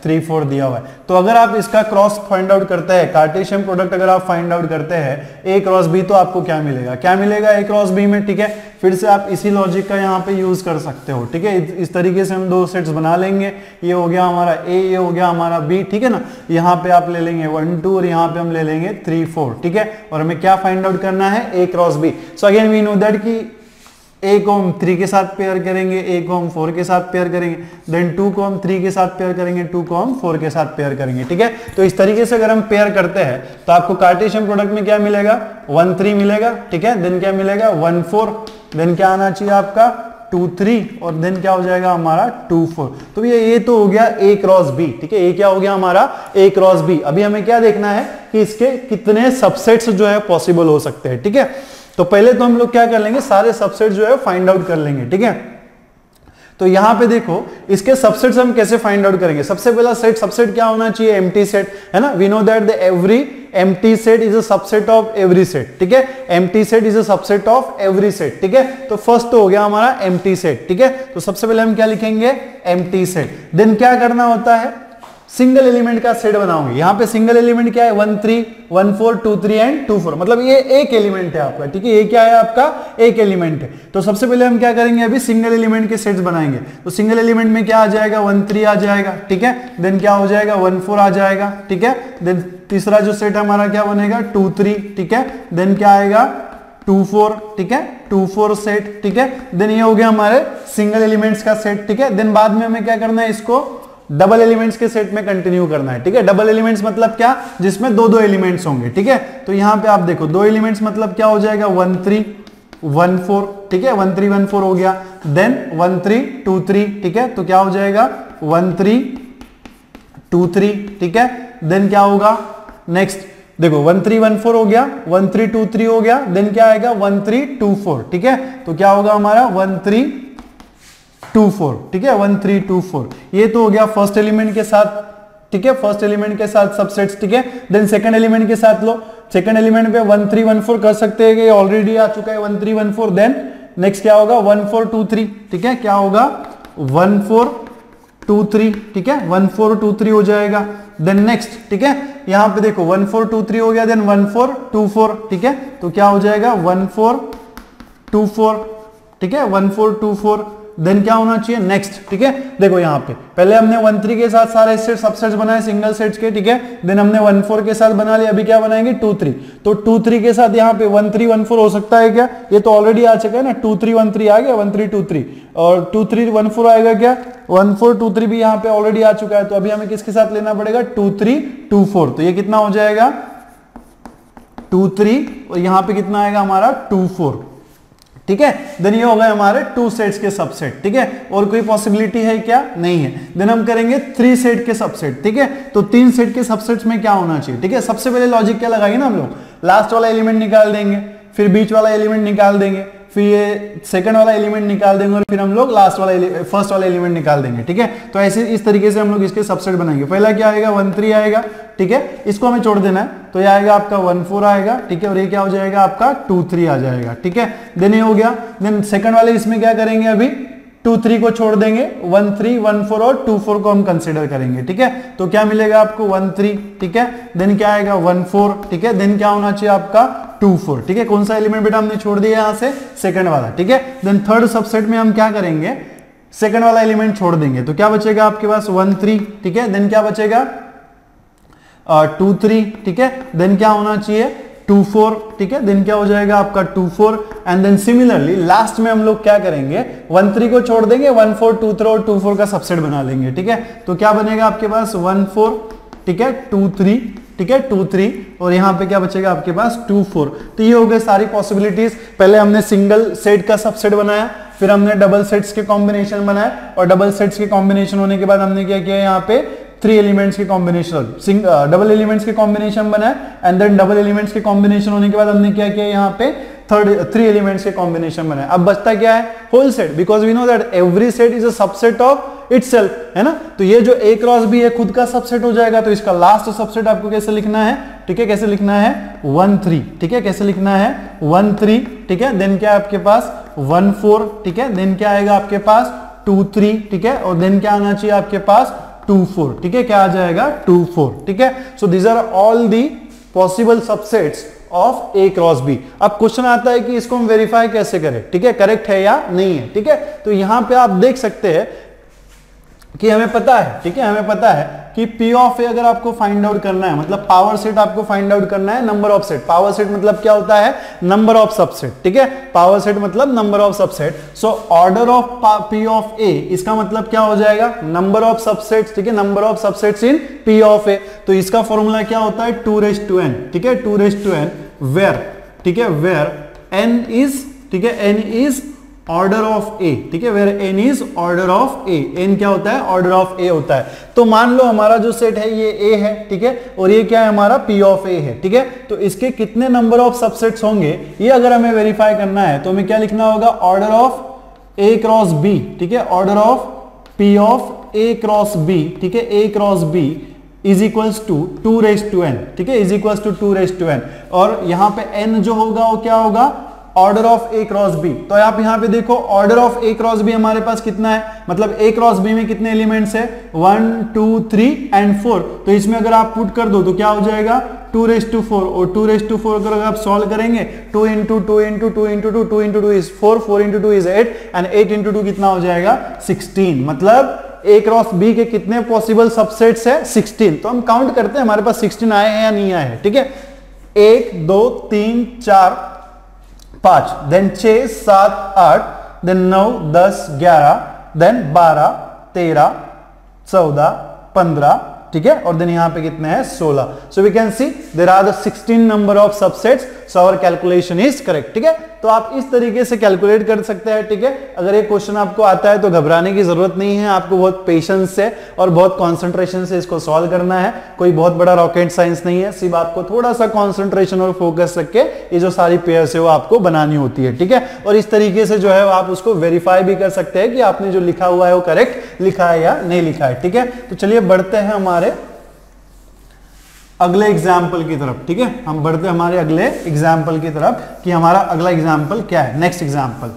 3 4 दिया हुआ है। तो अगर आप इसका क्रॉस फाइंड आउट करते हैं, कार्टेशियन प्रोडक्ट अगर आप फाइंड आउट करते हैं ए क्रॉस बी, तो आपको क्या मिलेगा, क्या मिलेगा ए क्रॉस बी में, ठीक है। फिर से आप इसी लॉजिक का यहाँ पे यूज कर सकते हो, ठीक है। इस तरीके से हम 2 सेट्स बना लेंगे, ये हो गया हमारा ए, ये हो गया हमारा बी, ठीक है ना। यहाँ पे आप ले लेंगे 1 2 और यहाँ पे हम ले लेंगे 3 4, ठीक है। और हमें क्या फाइंड आउट करना है, A cross B. So again we know that कि ए को हम 3 के साथ पेयर करेंगे, ए को हम 4 के साथ पेयर करेंगे, देन 2 को हम 3 के साथ पेयर करेंगे, 2 को हम 4 के साथ पेयर करेंगे, ठीक है। तो इस तरीके से अगर हम पेयर करते हैं तो आपको कार्टेशियन प्रोडक्ट में क्या मिलेगा, 1 3 मिलेगा, ठीक है। देन क्या मिलेगा 1 4, देन क्या आना चाहिए आपका 2 3, और देन क्या हो जाएगा हमारा 2 4। तो ये तो हो गया ए क्रॉस बी, ठीक है। ये क्या हो गया हमारा ए क्रॉस बी। अभी हमें क्या देखना है कि इसके कितने सबसेट्स जो है पॉसिबल हो सकते हैं, ठीक है। तो पहले तो हम लोग क्या कर लेंगे, सारे सबसेट जो है फाइंड आउट कर लेंगे, ठीक है। तो यहां पे देखो इसके सबसेट्स हम कैसे फाइंड आउट करेंगे। सबसे पहला सेट, सबसेट क्या होना चाहिए, एम्प्टी सेट, है ना। We know that the every empty set is a subset of every set, ठीक है। Empty set is a subset of every set, ठीक है। तो फर्स्ट तो हो गया हमारा एम्प्टी सेट, ठीक है। तो सबसे पहले हम क्या लिखेंगे, एम्प्टी सेट। देन क्या करना होता है, सिंगल एलिमेंट का सेट बनाओगे। यहां पे सिंगल एलिमेंट क्या है, 1 3 1 4 2 3 एंड 2 4, मतलब ये एक एलिमेंट है आपका, ठीक है। ये क्या है आपका, एक एलिमेंट है। तो सबसे पहले हम क्या करेंगे, अभी सिंगल एलिमेंट के सेट्स बनाएंगे। तो सिंगल एलिमेंट में क्या आ जाएगा, 1 3 आ जाएगा, ठीक है। देन क्या हो जाएगा 1 4 आ जाएगा, ठीक है। देन तीसरा जो सेट हमारा क्या बनेगा 2 3, ठीक है। देन क्या आएगा 2 4, ठीक है, 2 4 सेट, ठीक है। देन ये हो गया हमारे सिंगल एलिमेंट्स का सेट, ठीक है। देन बाद में हमें क्या करना है, इसको डबल एलिमेंट्स के सेट में कंटिन्यू करना है, ठीक है। डबल एलिमेंट्स मतलब क्या, जिसमें 2 एलिमेंट्स होंगे, ठीक है। तो यहां पे आप देखो 2 एलिमेंट्स मतलब क्या हो जाएगा 1 3 1 4, ठीक है। 1 3 1 4 हो गया। देन 1 3 2 3, ठीक है। तो क्या हो जाएगा 1 3 2 3, ठीक है। देन क्या होगा नेक्स्ट, देखो 1 3 1 4 हो गया, 1 3 2 3 हो गया। देन क्या आएगा 1 3 2 4, ठीक है। तो क्या होगा हमारा 1 3 2 4, ठीक है। 1 3 2 4, ये तो हो गया फर्स्ट एलिमेंट के साथ, ठीक है। फर्स्ट एलिमेंट के साथ सबसेट्स, ठीक है। देन सेकंड एलिमेंट के साथ लो, सेकंड एलिमेंट पे 1 3 1 4 कर सकते हैं, ये ऑलरेडी आ चुका है 1 3 1 4। देन नेक्स्ट क्या होगा 1 4 2 3, ठीक है। क्या होगा 1 4 2 3, ठीक है। 1 4 2 3 हो जाएगा। देन नेक्स्ट, ठीक है, यहां पे देखो 1 4 2 3 हो गया। देन 1 4 2 4, ठीक है। तो क्या हो जाएगा 1 4 2 4, ठीक है। 1 4 2 4। देन क्या होना चाहिए नेक्स्ट, ठीक है। देखो यहाँ पे पहले हमने 1 3 के साथ सारे सेट सबसेट्स बनाए सिंगल सेट्स के, ठीक है। देन हमने 1 4 के साथ बना लिया। अभी क्या बनाएंगे 2 3। तो 2 3 के साथ यहाँ पे 1 3 1 4 हो सकता है क्या, ये तो ऑलरेडी आ चुका है ना। 2 3 1 3 आ गया, 1 3 2 3, और 2 3 1 4 आएगा क्या, 1 4 2 3 भी यहाँ पे ऑलरेडी आ चुका है। तो अभी हमें किसके साथ लेना पड़ेगा 2 3 2 4। तो ये कितना हो जाएगा 2 3, और यहाँ पे कितना आएगा हमारा 2 4, ठीक है। देन ये हो गए हमारे 2 सेट्स के सबसेट, ठीक है। और कोई पॉसिबिलिटी है क्या, नहीं है। देन हम करेंगे 3 सेट के सबसेट, ठीक है। तो 3 सेट के सबसेट्स में क्या होना चाहिए, ठीक है। सबसे पहले लॉजिक क्या लगाएंगे ना हम लोग, लास्ट वाला एलिमेंट निकाल देंगे, फिर बीच वाला एलिमेंट निकाल देंगे, फिर ये सेकंड वाला एलिमेंट निकाल देंगे, और फिर हम लोग लास्ट वाला फर्स्ट वाला एलिमेंट निकाल देंगे, ठीक है। तो ऐसे इस तरीके से हम लोग इसके सबसेट बनाएंगे। पहला क्या आएगा 1 3 आएगा, ठीक है। इसको हमें छोड़ देना है, तो ये आएगा आपका 1 4 आएगा, ठीक है। और ये क्या हो जाएगा आपका 2 3 आ जाएगा, ठीक है। देन ये हो गया। देन सेकंड वाले इसमें क्या करेंगे, अभी 2 3 को छोड़ देंगे, 1 3 1 4 और 2 4 को हम कंसीडर करेंगे, ठीक है। तो क्या मिलेगा आपको 1 3, ठीक है। देन क्या आएगा 1 4, ठीक है। देन क्या होना चाहिए आपका 2 4, ठीक है। कौन सा एलिमेंट बेटा हमने छोड़ दिया यहां से, सेकंड वाला, ठीक है। देन थर्ड सबसेट में हम क्या करेंगे, सेकंड वाला एलिमेंट छोड़ देंगे, तो क्या बचेगा आपके पास 1 3, ठीक है। देन क्या बचेगा 2 3, ठीक है। देन क्या होना चाहिए 2 4, ठीक है। देन क्या हो जाएगा आपका 2 4। एंड देन सिमिलरली लास्ट में हम लोग क्या करेंगे, 1 3 को छोड़ देंगे, 1 4 2 3 और 2 4 का सबसेट बना लेंगे, ठीक है। तो क्या बनेगा आपके पास 1 4, ठीक है, 2 3, ठीक है, 2 3, और यहां पे क्या बचेगा आपके पास 2 4। तो ये हो गए सारी पॉसिबिलिटीज। पहले हमने सिंगल सेट का सबसेट बनाया, फिर हमने डबल सेट्स के कॉम्बिनेशन बनाया, और डबल सेट्स के कॉम्बिनेशन होने के बाद हमने क्या किया, यहाँ पे 3 एलिमेंट्स के कॉम्बिनेशन, डबल एलिमेंट्स के कॉम्बिनेशन बनाया। एंड देन डबल एलिमेंट्स के कॉम्बिनेशन होने के बाद हमने क्या किया, यहाँ पे 3 एलिमेंट्स के कॉम्बिनेशन बनाया। अब बचता क्या है, whole set, because we know that every set is a subset of itself, है ना। तो ये जो ए क्रॉस बी है खुद का सबसेट हो जाएगा। तो इसका लास्ट सबसेट आपको कैसे लिखना है, ठीक है, कैसे लिखना है 1 3, ठीक है। कैसे लिखना है 1 3, ठीक है। देन क्या है आपके पास 1 4, ठीक है। देन क्या आएगा आपके पास 2 3, ठीक है। और देन क्या आना चाहिए आपके पास 2 4, ठीक है, क्या आ जाएगा 2 4, ठीक है। So these are all the possible subsets of A cross B. अब क्वेश्चन आता है कि इसको हम वेरीफाई कैसे करें, ठीक है, करेक्ट है या नहीं है, ठीक है। तो यहां पे आप देख सकते हैं कि हमें पता है, ठीक है, हमें पता है कि P ऑफ ए अगर आपको फाइंड आउट करना है, मतलब पावर सेट आपको फाइंड आउट करना है number of set. Power set मतलब क्या होता है, नंबर ऑफ सबसेट, ठीक है, पावर सेट मतलब number of subset. So order of P of A, इसका मतलब क्या हो जाएगा, नंबर ऑफ सबसेट्स, ठीक है, number of subsets in P of A. तो इसका फॉर्मूला क्या होता है 2n, ठीक है, 2n वेयर, ठीक है, वेयर n इज, ठीक है, n is order of A, ठीक है, where n is order of A. n क्या होता है, ऑर्डर ऑफ ए होता है। तो मान लो हमारा जो सेट है ये a है, ठीक है, और ये क्या है हमारा P ऑफ ए है, ठीक है। तो इसके कितने नंबर ऑफ सबसेट्स होंगे ये अगर हमें वेरीफाई करना है तो हमें क्या लिखना होगा, order of a cross b, ठीक है, order of P of a cross b, ठीक है, a cross b is equals to 2n, ठीक है, इज इक्वल्स टू 2n। और यहां पे n जो होगा वो क्या होगा, order of A cross B. तो आप यहां पे देखो order of A cross B हमारे पास कितना है, मतलब ए क्रॉस बी में कितने एलिमेंट्स है, 1 2 3 एंड 4। तो इसमें अगर आप पुट कर दो तो क्या हो जाएगा 2⁴, और 2⁴ अगर आप सॉल्व करेंगे 2 into 2 into 2 into 2, 2 into 2 is 4, 4 into 2 is 8 and 8 into 2 कितना हो जाएगा 16। मतलब ए क्रॉस बी के कितने पॉसिबल सबसेट्स है 16। तो हम काउंट करते हैं हमारे पास 16 आए हैं या नहीं आए हैं, ठीक है। 1 2 3 4 5, देन 6 7 8, देन 9 10 11, देन 12 13 14 15, ठीक है, और देन यहां पे कितने हैं 16। So we can see there are the 16 number of subsets, so our calculation is correct, ठीक है। तो आप इस तरीके से कैलकुलेट कर सकते हैं, ठीक है। अगर ये क्वेश्चन आपको आता है तो घबराने की जरूरत नहीं है, आपको बहुत पेशेंस से और बहुत कंसंट्रेशन से इसको सॉल्व करना है। कोई बहुत बड़ा रॉकेट साइंस नहीं है, सिर्फ आपको थोड़ा सा कंसंट्रेशन और फोकस रख के ये जो सारी पेयर्स है वो आपको बनानी होती है, ठीक है। और इस तरीके से जो है आप उसको वेरीफाई भी कर सकते हैं कि आपने जो लिखा हुआ है वो करेक्ट लिखा है या नहीं लिखा है, ठीक है। तो चलिए बढ़ते हैं हमारे अगले एग्जाम्पल की तरफ, ठीक है, हम बढ़ते हैं हमारे अगले एग्जाम्पल की तरफ कि हमारा अगला एग्जाम्पल क्या है, नेक्स्ट एग्जाम्पल,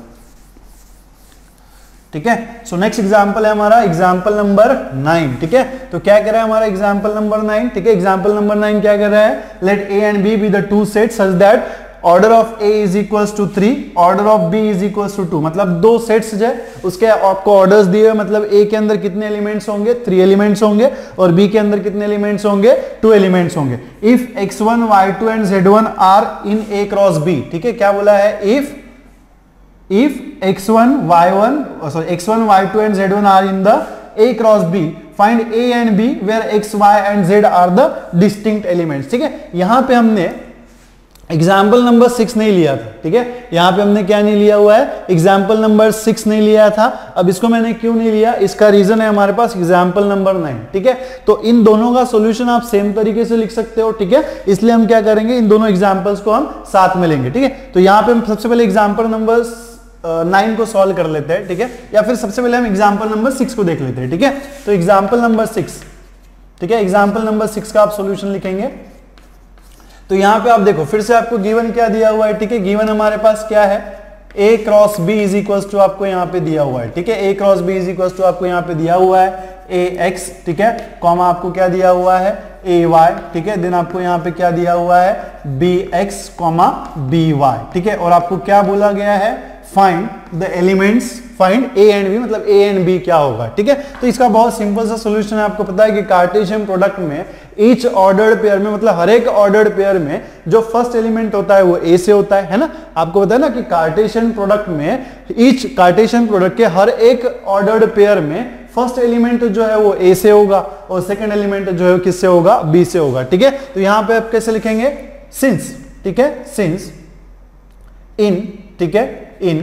ठीक है। सो नेक्स्ट एग्जाम्पल है हमारा एग्जाम्पल नंबर 9, ठीक है। तो क्या कह रहा है हमारा एग्जाम्पल नंबर 9, ठीक है। एग्जाम्पल नंबर 9 क्या कर रहा है, let A and B be the two set such that order of A is equals to 3, order of B is equals to 2। मतलब दो सेट्स जो उसके आपको ऑर्डर्स दिए हुए, मतलब ए के अंदर कितने एलिमेंट्स होंगे 3 एलिमेंट्स होंगे, और बी के अंदर कितने एलिमेंट्स होंगे 2 एलिमेंट्स होंगे। If x1 y2 and z1 are in A cross B, ठीक है, क्या बोला है, if x1 y2 and z1 are in the a cross b, find a and b where x y and z are the distinct elements, ठीक है। यहां पे हमने एग्जाम्पल नंबर 6 नहीं लिया था, ठीक है, यहां पे हमने क्या नहीं लिया हुआ है, एग्जाम्पल नंबर 6 नहीं लिया था। अब इसको मैंने क्यों नहीं लिया, इसका रीजन है हमारे पास एग्जाम्पल नंबर 9, ठीक है। तो इन दोनों का सॉल्यूशन आप सेम तरीके से लिख सकते हो, ठीक है, इसलिए हम क्या करेंगे, इन दोनों एग्जाम्पल्स को हम साथ में लेंगे, ठीक है। तो यहां पे हम सबसे पहले एग्जाम्पल नंबर 9 को सॉल्व कर लेते हैं, ठीक है, या फिर सबसे पहले हम एग्जाम्पल नंबर 6 को देख लेते हैं, ठीक है। तो एग्जाम्पल नंबर 6, ठीक है, एग्जाम्पल नंबर 6 का आप सॉल्यूशन लिखेंगे। तो यहां पे आप देखो फिर से आपको गिवन क्या दिया हुआ है, ठीक है, गिवन हमारे पास क्या है, a cross b is equals to आपको यहां पे दिया हुआ है, ठीक है, a cross b is equals to आपको यहां पे दिया हुआ है ax, ठीक है, कॉमा आपको क्या दिया हुआ है ay, ठीक है, देन आपको यहां पे क्या दिया हुआ है bx, by, ठीक है, और आपको क्या बोला गया है, find the elements, find A and B, मतलब ए एंड बी क्या होगा, ठीक है। तो इसका बहुत सिंपल सा सॉल्यूशन है, आपको पता है कि कार्टेशियन प्रोडक्ट में ईच ऑर्डर्ड पेयर में, मतलब हर एक ऑर्डर्ड पेयर में जो फर्स्ट एलिमेंट होता है वो ए से होता है ना। आपको पता है ना कि कार्टेशियन प्रोडक्ट में ईच कार्टेशियन प्रोडक्ट के हर एक ऑर्डर्ड पेयर में फर्स्ट एलिमेंट जो है वो ए से होगा और सेकंड एलिमेंट जो है किससे होगा, बी से होगा, ठीक है। तो यहां पे आप कैसे लिखेंगे, सिंस, ठीक है, सिंस इन, ठीक है, in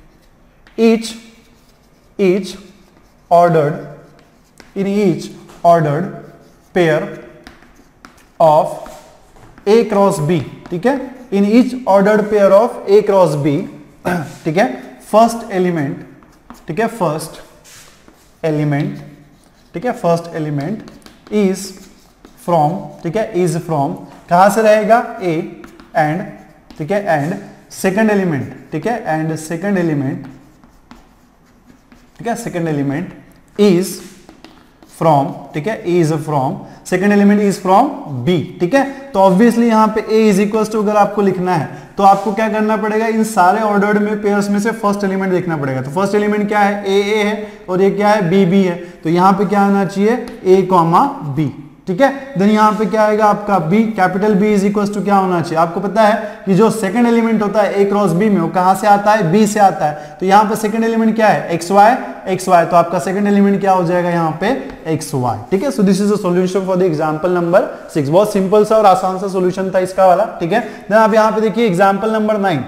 each ordered pair of a cross b, ठीक है, in each ordered pair of a cross b, ठीक है, फर्स्ट एलिमेंट, ठीक है, फर्स्ट एलिमेंट इज फ्रॉम, ठीक है, इज फ्रॉम कहां से रहेगा, a एंड, ठीक है, एंड सेकंड एलिमेंट, ठीक है, एंड सेकंड एलिमेंट, ठीक है, सेकंड एलिमेंट इज फ्रॉम, ठीक है, A is from, second element is from B, ठीक है। तो ऑब्वियसली यहाँ पे ए इज इक्वल टू अगर आपको लिखना है तो आपको क्या करना पड़ेगा, इन सारे ऑर्डर्ड में पेयर्स में से फर्स्ट एलिमेंट देखना पड़ेगा। तो फर्स्ट एलिमेंट क्या है, ए है और ये क्या है, बी बी है। तो यहाँ पे क्या आना चाहिए, ए कॉमा बी, ठीक है। देन यहाँ पे क्या आएगा आपका B, capital B is equal to क्या होना चाहिए, आपको पता है कि जो सेकंड एलिमेंट होता है ए क्रॉस बी में वो कहां से आता है, बी से आता है। तो यहाँ पे सेकंड एलिमेंट क्या है, एक्स वाई, एक्स वाई, तो आपका सेकंड एलिमेंट क्या हो जाएगा यहाँ पे, एक्स वाई, ठीक है। So this is the solution for the example number 6। बहुत सिंपल सा और आसान सा सॉल्यूशन था इसका वाला, ठीक है। देन आप यहाँ पे देखिए एग्जांपल नंबर 9,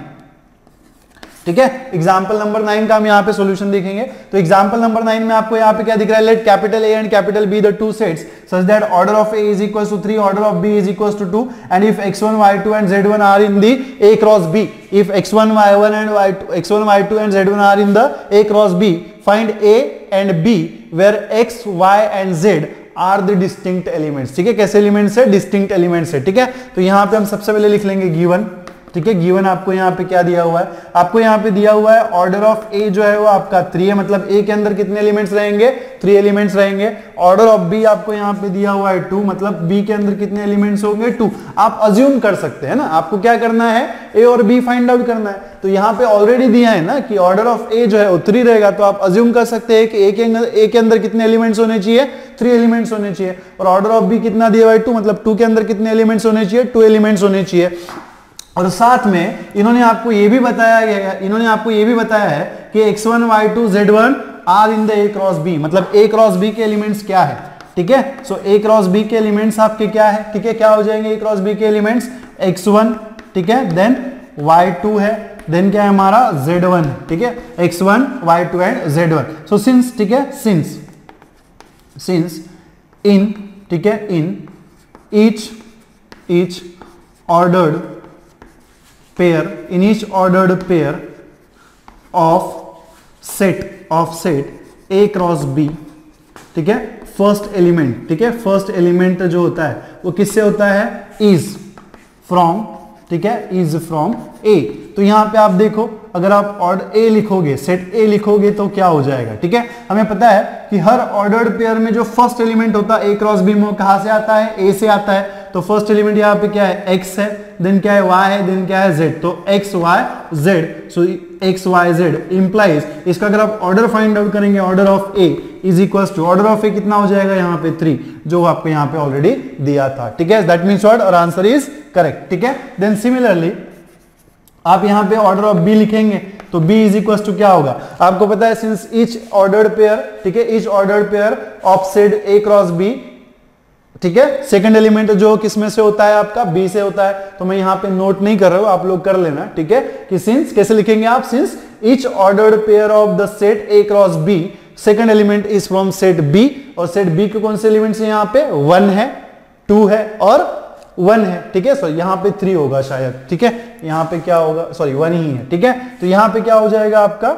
ठीक है। एग्जाम्पल नंबर 9 का हम यहाँ पे सॉल्यूशन देखेंगे। तो एग्जाम्पल नंबर 9 में आपको यहाँ पे क्या दिख रहा है, let capital A and capital B the two sets such that order of A is equal to 3, order of B is equal to 2 and if x1 y2 and z1 are in the a cross b, if x1 y1 and x1 y2 and z1 are in the a cross b, find a and b where x y and z are the distinct elements, ठीक है। कैसे एलिमेंट्स है, डिस्टिंक्ट एलिमेंट्स है, ठीक है। तो यहाँ पे हम सबसे पहले लिख लेंगे गिवन, ठीक है। गिवन आपको यहाँ पे क्या दिया हुआ है, आपको यहाँ पे दिया हुआ है ऑर्डर ऑफ ए जो है वो आपका 3 है, मतलब ए के अंदर कितने एलिमेंट्स रहेंगे, 3 एलिमेंट्स रहेंगे। ऑर्डर ऑफ बी आपको यहाँ पे दिया हुआ है 2, मतलब बी के अंदर कितने एलिमेंट्स होंगे, 2। आप अज्यूम कर सकते हैं ना, आपको क्या करना है, ए और बी फाइंड आउट करना है। तो यहाँ पे ऑलरेडी दिया है ना कि ऑर्डर ऑफ ए जो है वो 3 रहेगा, तो आप अज्यूम कर सकते हैं कि ए के अंदर कितने एलिमेंट्स होने चाहिए, 3 एलिमेंट्स होने चाहिए। और ऑर्डर ऑफ बी कितना दिया हुआ है, 2, मतलब 2 के अंदर कितने एलिमेंट्स होने चाहिए, 2 एलिमेंट्स होने चाहिए। और साथ में इन्होंने आपको ये भी बताया है कि x1 y2 z1 are in the a cross b, मतलब a क्रॉस b के एलिमेंट्स क्या है, ठीक है। सो a क्रॉस b के एलिमेंट्स आपके क्या है, ठीक है, क्या हो जाएंगे a क्रॉस b के एलिमेंट्स, x1, ठीक है, देन y2 है, देन क्या है हमारा z1, ठीक है, x1 y2 and z1। So since, ठीक है, सिंस इन, ठीक है, in each ordered pair, in each ordered pair of set A cross B, ठीक है, फर्स्ट एलिमेंट, ठीक है, फर्स्ट एलिमेंट जो होता है वो किससे होता है, इज फ्रॉम, ठीक है, इज फ्रॉम A। तो यहां पे आप देखो, अगर आप ऑर्डर ए लिखोगे, सेट ए लिखोगे तो क्या हो जाएगा, ठीक है। हमें पता है कि हर ऑर्डर्ड पेयर में जो फर्स्ट एलिमेंट होता है ए क्रॉस बी में, कहां से आता है, ए से आता है। तो फर्स्ट एलिमेंट यहाँ पे क्या है, x है, देन क्या है y है, देन क्या है z। तो x y z, सो x y z इंप्लाइज, इसका अगर आप ऑर्डर फाइंड आउट करेंगे, order of a is equal to order of a कितना हो जाएगा यहाँ पे 3, जो आपको यहाँ पे ऑलरेडी दिया था, ठीक है। दैट मीन्स व्हाट, और आंसर इज करेक्ट, ठीक है। देन सिमिलरली आप यहाँ पे ऑर्डर ऑफ बी लिखेंगे तो b इज इक्वल टू क्या होगा, आपको पता है सिंस ईच ऑर्डर्ड पेयर, ठीक है, each ordered pair of set a cross b, ठीक है, सेकंड एलिमेंट जो किसमें से होता है आपका, बी से होता है। तो मैं यहाँ पे नोट नहीं कर रहा हूं, आप लोग कर लेना, ठीक है, कि सिंस कैसे लिखेंगे आप, since each ordered pair of the set a cross b, second element is from set b, और सेट b के कौन से एलिमेंट्स है यहाँ पे, 1 है, 2 है और 1 है, ठीक है। सो यहाँ पे 3 होगा शायद, ठीक है, यहाँ पे क्या होगा, सॉरी 1 ही है, ठीक है। तो यहाँ पे क्या हो जाएगा आपका,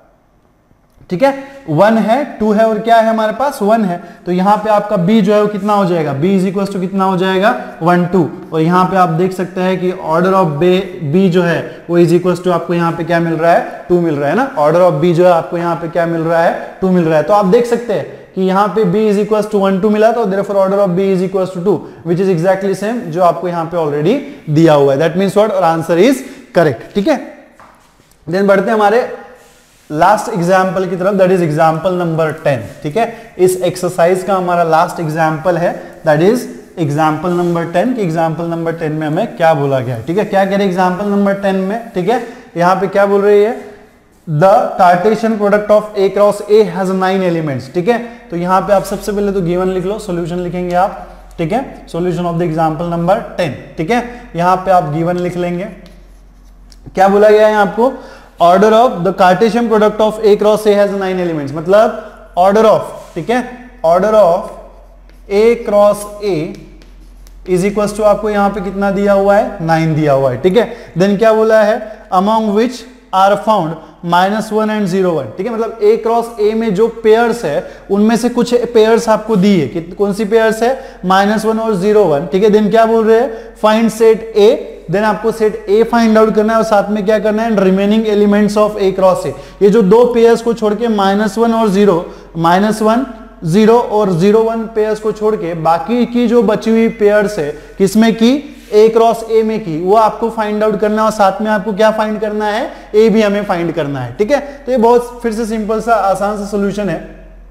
ठीक है, 1 है, 2 है और क्या है हमारे पास, 1 है। तो यहाँ पे आपका b जो है वो कितना हो जाएगा, b इज इक्वल टू कितना हो जाएगा, 1 2। और यहाँ पे आप देख सकते हैं कि ऑर्डर ऑफ b जो है वो इज इक्वल टू आपको यहाँ पे क्या मिल रहा है, 2 मिल रहा है ना। ऑर्डर ऑफ b जो है आपको यहाँ पे क्या मिल रहा है, 2 मिल रहा है। तो आप देख सकते हैं कि यहाँ पे b इज इक्वल टू 1 2 मिला, तो therefore order of b is equal to 2, which is exactly same जो आपको यहाँ पे ऑलरेडी दिया हुआ है। दैट मीन्स व्हाट, और आंसर इज करेक्ट, ठीक है। देन बढ़ते हैं हमारे लास्ट एग्जाम्पल की तरफ, दैट इज एग्जाम्पल नंबर 10, ठीक है। इस एक्सरसाइज का हमारा लास्ट एग्जाम्पल है, दैट इज एग्जाम्पल नंबर 10। कि एग्जाम्पल नंबर 10 में हमें क्या बोला गया है, ठीक है, क्या कह रहे एग्जाम्पल नंबर 10 में, ठीक है। यहाँ पे क्या बोल रही है, the cartesian product of A cross A has 9 elements, ठीक है। तो यहाँ पे आप सबसे पहले तो गिवन लिख लो, सॉल्यूशन लिखेंगे आप, ठीक है, solution of the example number 10, ठीक है। यहाँ पे आप गिवन लिख लेंगे, क्या बोला गया है आपको, order of the cartesian product of A cross A has 9 elements, मतलब ऑर्डर ऑफ, ठीक है, order of A cross A is equal to आपको यहां पे कितना दिया हुआ है, 9 दिया हुआ है, ठीक है। देन क्या बोला है, among which are found -1 and 0 1, ठीक है, मतलब ए क्रॉस ए में जो पेयर्स है उनमें से कुछ पेयर्स आपको दी है, कौन सी पेयर्स है, -1 और 0 1, ठीक है। देन क्या बोल रहे हैं, फाइंड सेट ए, देन आपको सेट ए फाइंड आउट करना है और साथ में क्या करना है, remaining elements of A cross A. ये जो दो पेयर्स को छोड़ के -1 और 0, -1 0 और 0 1 पेयर्स को छोड़ के बाकी की जो बची हुई पेयर्स है किसमें की, ए क्रॉस ए में की, वो आपको फाइंड आउट करना है और साथ में आपको क्या फाइंड करना है, ए भी हमें फाइंड करना है। ठीक है, तो ये बहुत फिर से सिंपल सा आसान सा सोल्यूशन है।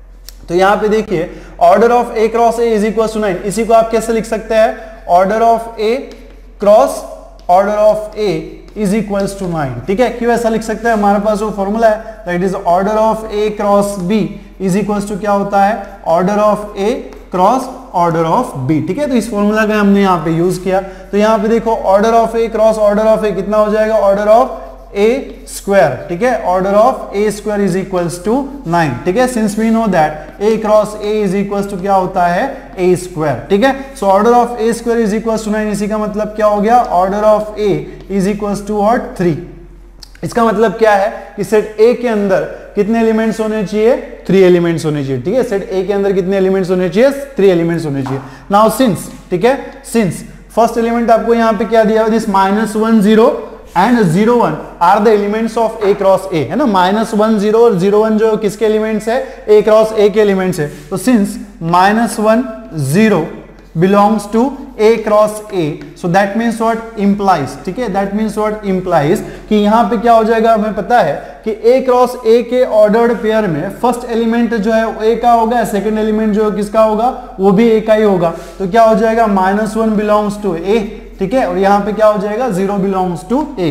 तो यहां पे देखिए order of A cross A is equal to 9, इसी को आप कैसे लिख सकते हैं, order of A cross order of A is equals to 9। ठीक है, क्यों ऐसा लिख सकते हैं, हमारे पास वो फॉर्मूला है that is order of A cross B is equals to क्या होता है, order of A cross order of B. ठीक है, तो इस फॉर्मूला का हमने यहाँ पे यूज किया। तो यहाँ पे देखो order of A cross order of A कितना हो जाएगा, ऑर्डर ऑफ ए स्क्वायर। ठीक है, order of A square is equals to 9। ठीक है, since we know that A cross A is equals to क्या होता है, ए स्क्वायर। ठीक है, so order of A square is equals to 9, इसी का मतलब क्या हो गया, order of A is equals to और 3। इसका मतलब क्या है कि सेट ए के अंदर कितने एलिमेंट्स होने चाहिए, 3 एलिमेंट्स होने चाहिए। ठीक है, सेट ए के अंदर कितने एलिमेंट्स होने चाहिए, 3 एलिमेंट्स होने चाहिए। नाउ सिंस, ठीक है, सिंस फर्स्ट एलिमेंट आपको यहाँ पे क्या दिया हुआ, this -1 0 and 0 1 are the elements of A cross A, है ना, -1 0 और 0 1 जो किसके एलिमेंट्स है, ए क्रॉस ए के एलिमेंट्स है। तो since -1 0 belongs to A cross A, so that means what implies, ठीक है, that means what implies कि यहाँ पे क्या हो जाएगा, हमें पता है कि A क्रॉस A के ऑर्डर्ड पेयर में फर्स्ट एलिमेंट जो है वो A का होगा, सेकंड एलिमेंट जो किसका होगा, वो भी A का ही होगा। तो क्या हो जाएगा, -1 belongs to A, ठीक है, और यहाँ पे क्या हो जाएगा, 0 belongs to A।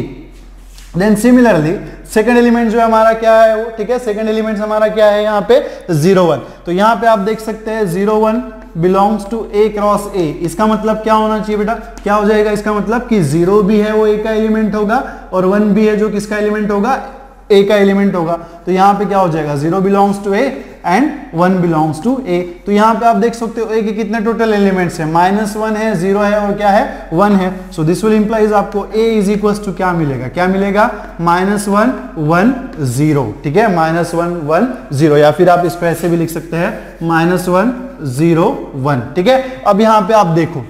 Then similarly second element जो है हमारा क्या है वो, ठीक है, सेकंड एलिमेंट हमारा क्या है यहाँ पे 0 1। तो यहाँ पे आप देख सकते हैं 0 1 belongs to A cross A, इसका मतलब क्या होना चाहिए बेटा, क्या हो जाएगा, इसका मतलब कि 0 भी है वो ए का एलिमेंट होगा और 1 भी है जो किसका एलिमेंट होगा, ए का एलिमेंट होगा। तो यहाँ पे क्या हो जाएगा, 0 belongs to A and 1 belongs to A. तो यहाँ पे आप देख सकते हो ए के कितने टोटल एलिमेंट्स है, -1 है, 0 है और क्या है, 1 है। सो दिस विल इंप्लाइज आपको ए इज इक्वल्स टू क्या मिलेगा, क्या मिलेगा, -1 1 0। ठीक है, -1 1 0, या फिर आप इसको ऐसे भी लिख सकते हैं -1 0 1। ठीक है, अब यहाँ पे आप देखो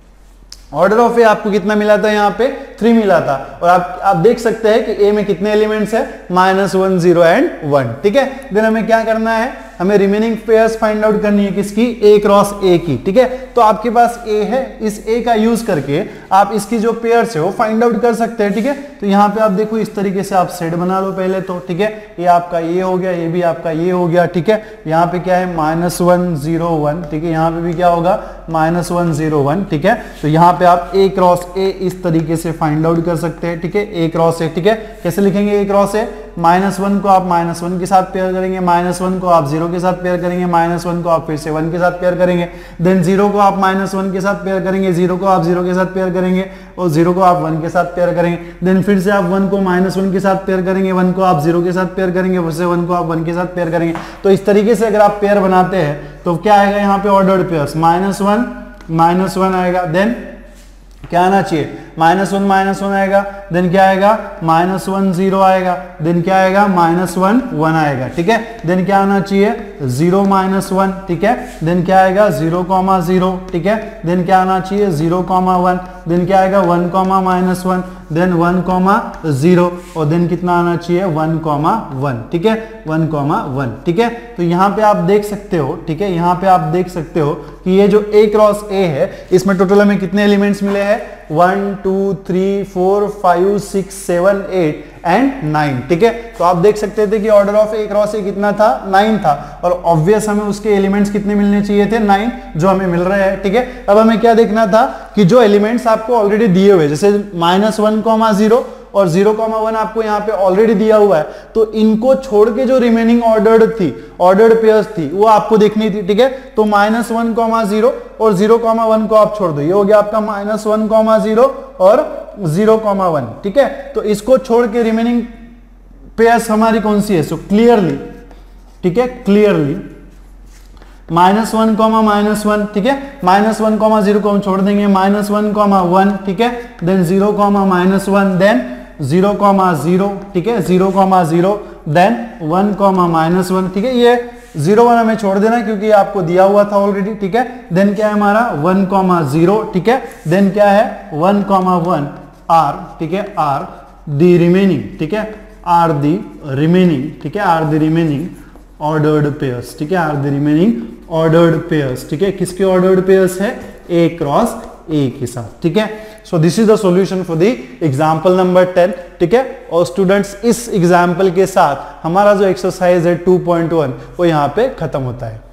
ऑर्डर ऑफ ए आपको कितना मिला था, यहाँ पे 3 मिला था, और आप देख सकते हैं कि ए में कितने एलिमेंट्स है, -1 0 एंड 1। ठीक है, देन हमें क्या करना है, हमें रिमेनिंग पेयर्स फाइंड आउट करनी है, किसकी, ए क्रॉस ए की। ठीक है, तो आपके पास ए है, इस ए का यूज करके आप इसकी जो पेयर्स है वो फाइंड आउट कर सकते हैं। ठीक है, तो यहाँ पे आप देखो इस तरीके से आप सेट बना लो पहले तो। ठीक है, ये आपका ये हो गया, ये भी आपका ये हो गया। ठीक है, यहाँ पे क्या है, -1 0 1। ठीक है, यहाँ पे भी क्या होगा, -1 0 1। ठीक है, तो यहाँ पे आप ए क्रॉस ए इस तरीके से फाइंड आउट कर सकते हैं। ठीक है, ए क्रॉस ए। ठीक है, कैसे लिखेंगे ए क्रॉस ए, -1 को आप -1 के साथ पेयर करेंगे, -1 को आप 0 के साथ पेयर करेंगे, -1 को आप फिर से 1 के साथ पेयर करेंगे, देन 0 को आप -1 के साथ पेयर करेंगे, 0 को आप 0 के साथ पेयर करेंगे और 0 को आप 1 के साथ पेयर करेंगे, देन फिर से आप 1 को -1 के साथ पेयर करेंगे, 1 को आप 0 के साथ पेयर करेंगे, फिर से 1 को आप 1 के साथ पेयर करेंगे। तो इस तरीके से अगर आप पेयर बनाते हैं तो क्या आएगा यहाँ पे, ऑर्डर्ड पेयर्स, -1 आएगा, देन क्या आना चाहिए, -1 आएगा, देन क्या आएगा, -1 0 आएगा, देन क्या आएगा, -1 1 आएगा। ठीक है, देन क्या आना चाहिए, 0 -1। ठीक है, देन क्या आएगा, 0 0। ठीक है, देन क्या आना चाहिए, 0 1, देन क्या आएगा, 1 -1, देन 1 0 और देन कितना आना चाहिए, 1 1। ठीक है, 1 1। ठीक है, तो यहाँ पे आप देख सकते हो, ठीक है, यहाँ पे आप देख सकते हो कि ये जो ए क्रॉस ए है इसमें टोटल हमें कितने एलिमेंट्स मिले हैं, 1 2 3 4 5 6 7 8 एंड 9। ठीक है, तो आप देख सकते थे कि order of A cross A कितना था, 9 था, और ऑब्वियस हमें उसके एलिमेंट्स कितने मिलने चाहिए थे, 9, जो हमें मिल रहे हैं। ठीक है, अब हमें क्या देखना था कि जो एलिमेंट्स आपको ऑलरेडी दिए हुए, जैसे -1 0 और 0 1 आपको यहाँ पे ऑलरेडी दिया हुआ है, तो इनको छोड़ के जो रिमेनिंग ऑर्डर्ड पेयर्स थी वो आपको देखनी थी। ठीक है, तो -1 0 और 0 1 को आप छोड़ दो, ये हो गया आपका -1 0 और 0 1। ठीक है, तो इसको छोड़ के रिमेनिंग पेयर्स हमारी कौन सी है, सो क्लियरली, ठीक है, क्लियरली -1 -1। ठीक है, -1 0 को हम छोड़ देंगे, -1 1। ठीक है, देन 0 -1, देन 0 0। ठीक है, 0 0, देन 1 -1। ठीक है, ये 0 1 हमें छोड़ देना क्योंकि आपको दिया हुआ था ऑलरेडी। ठीक है, देन क्या है हमारा 1 0। ठीक है, देन क्या है 1 1 आर। ठीक है, आर द रिमेनिंग। ठीक है, आर द रिमेनिंग। ठीक है, are the remaining ordered pairs, ठीक है, are the remaining ordered pairs, ठीक है, किसके ऑर्डर्ड पेयर्स है, ए क्रॉस ए के साथ, ठीक है। So this is the solution for the example number 10, ठीक है। और स्टूडेंट्स इस एग्जांपल के साथ हमारा जो एक्सरसाइज है 2.1 वो यहाँ पे खत्म होता है।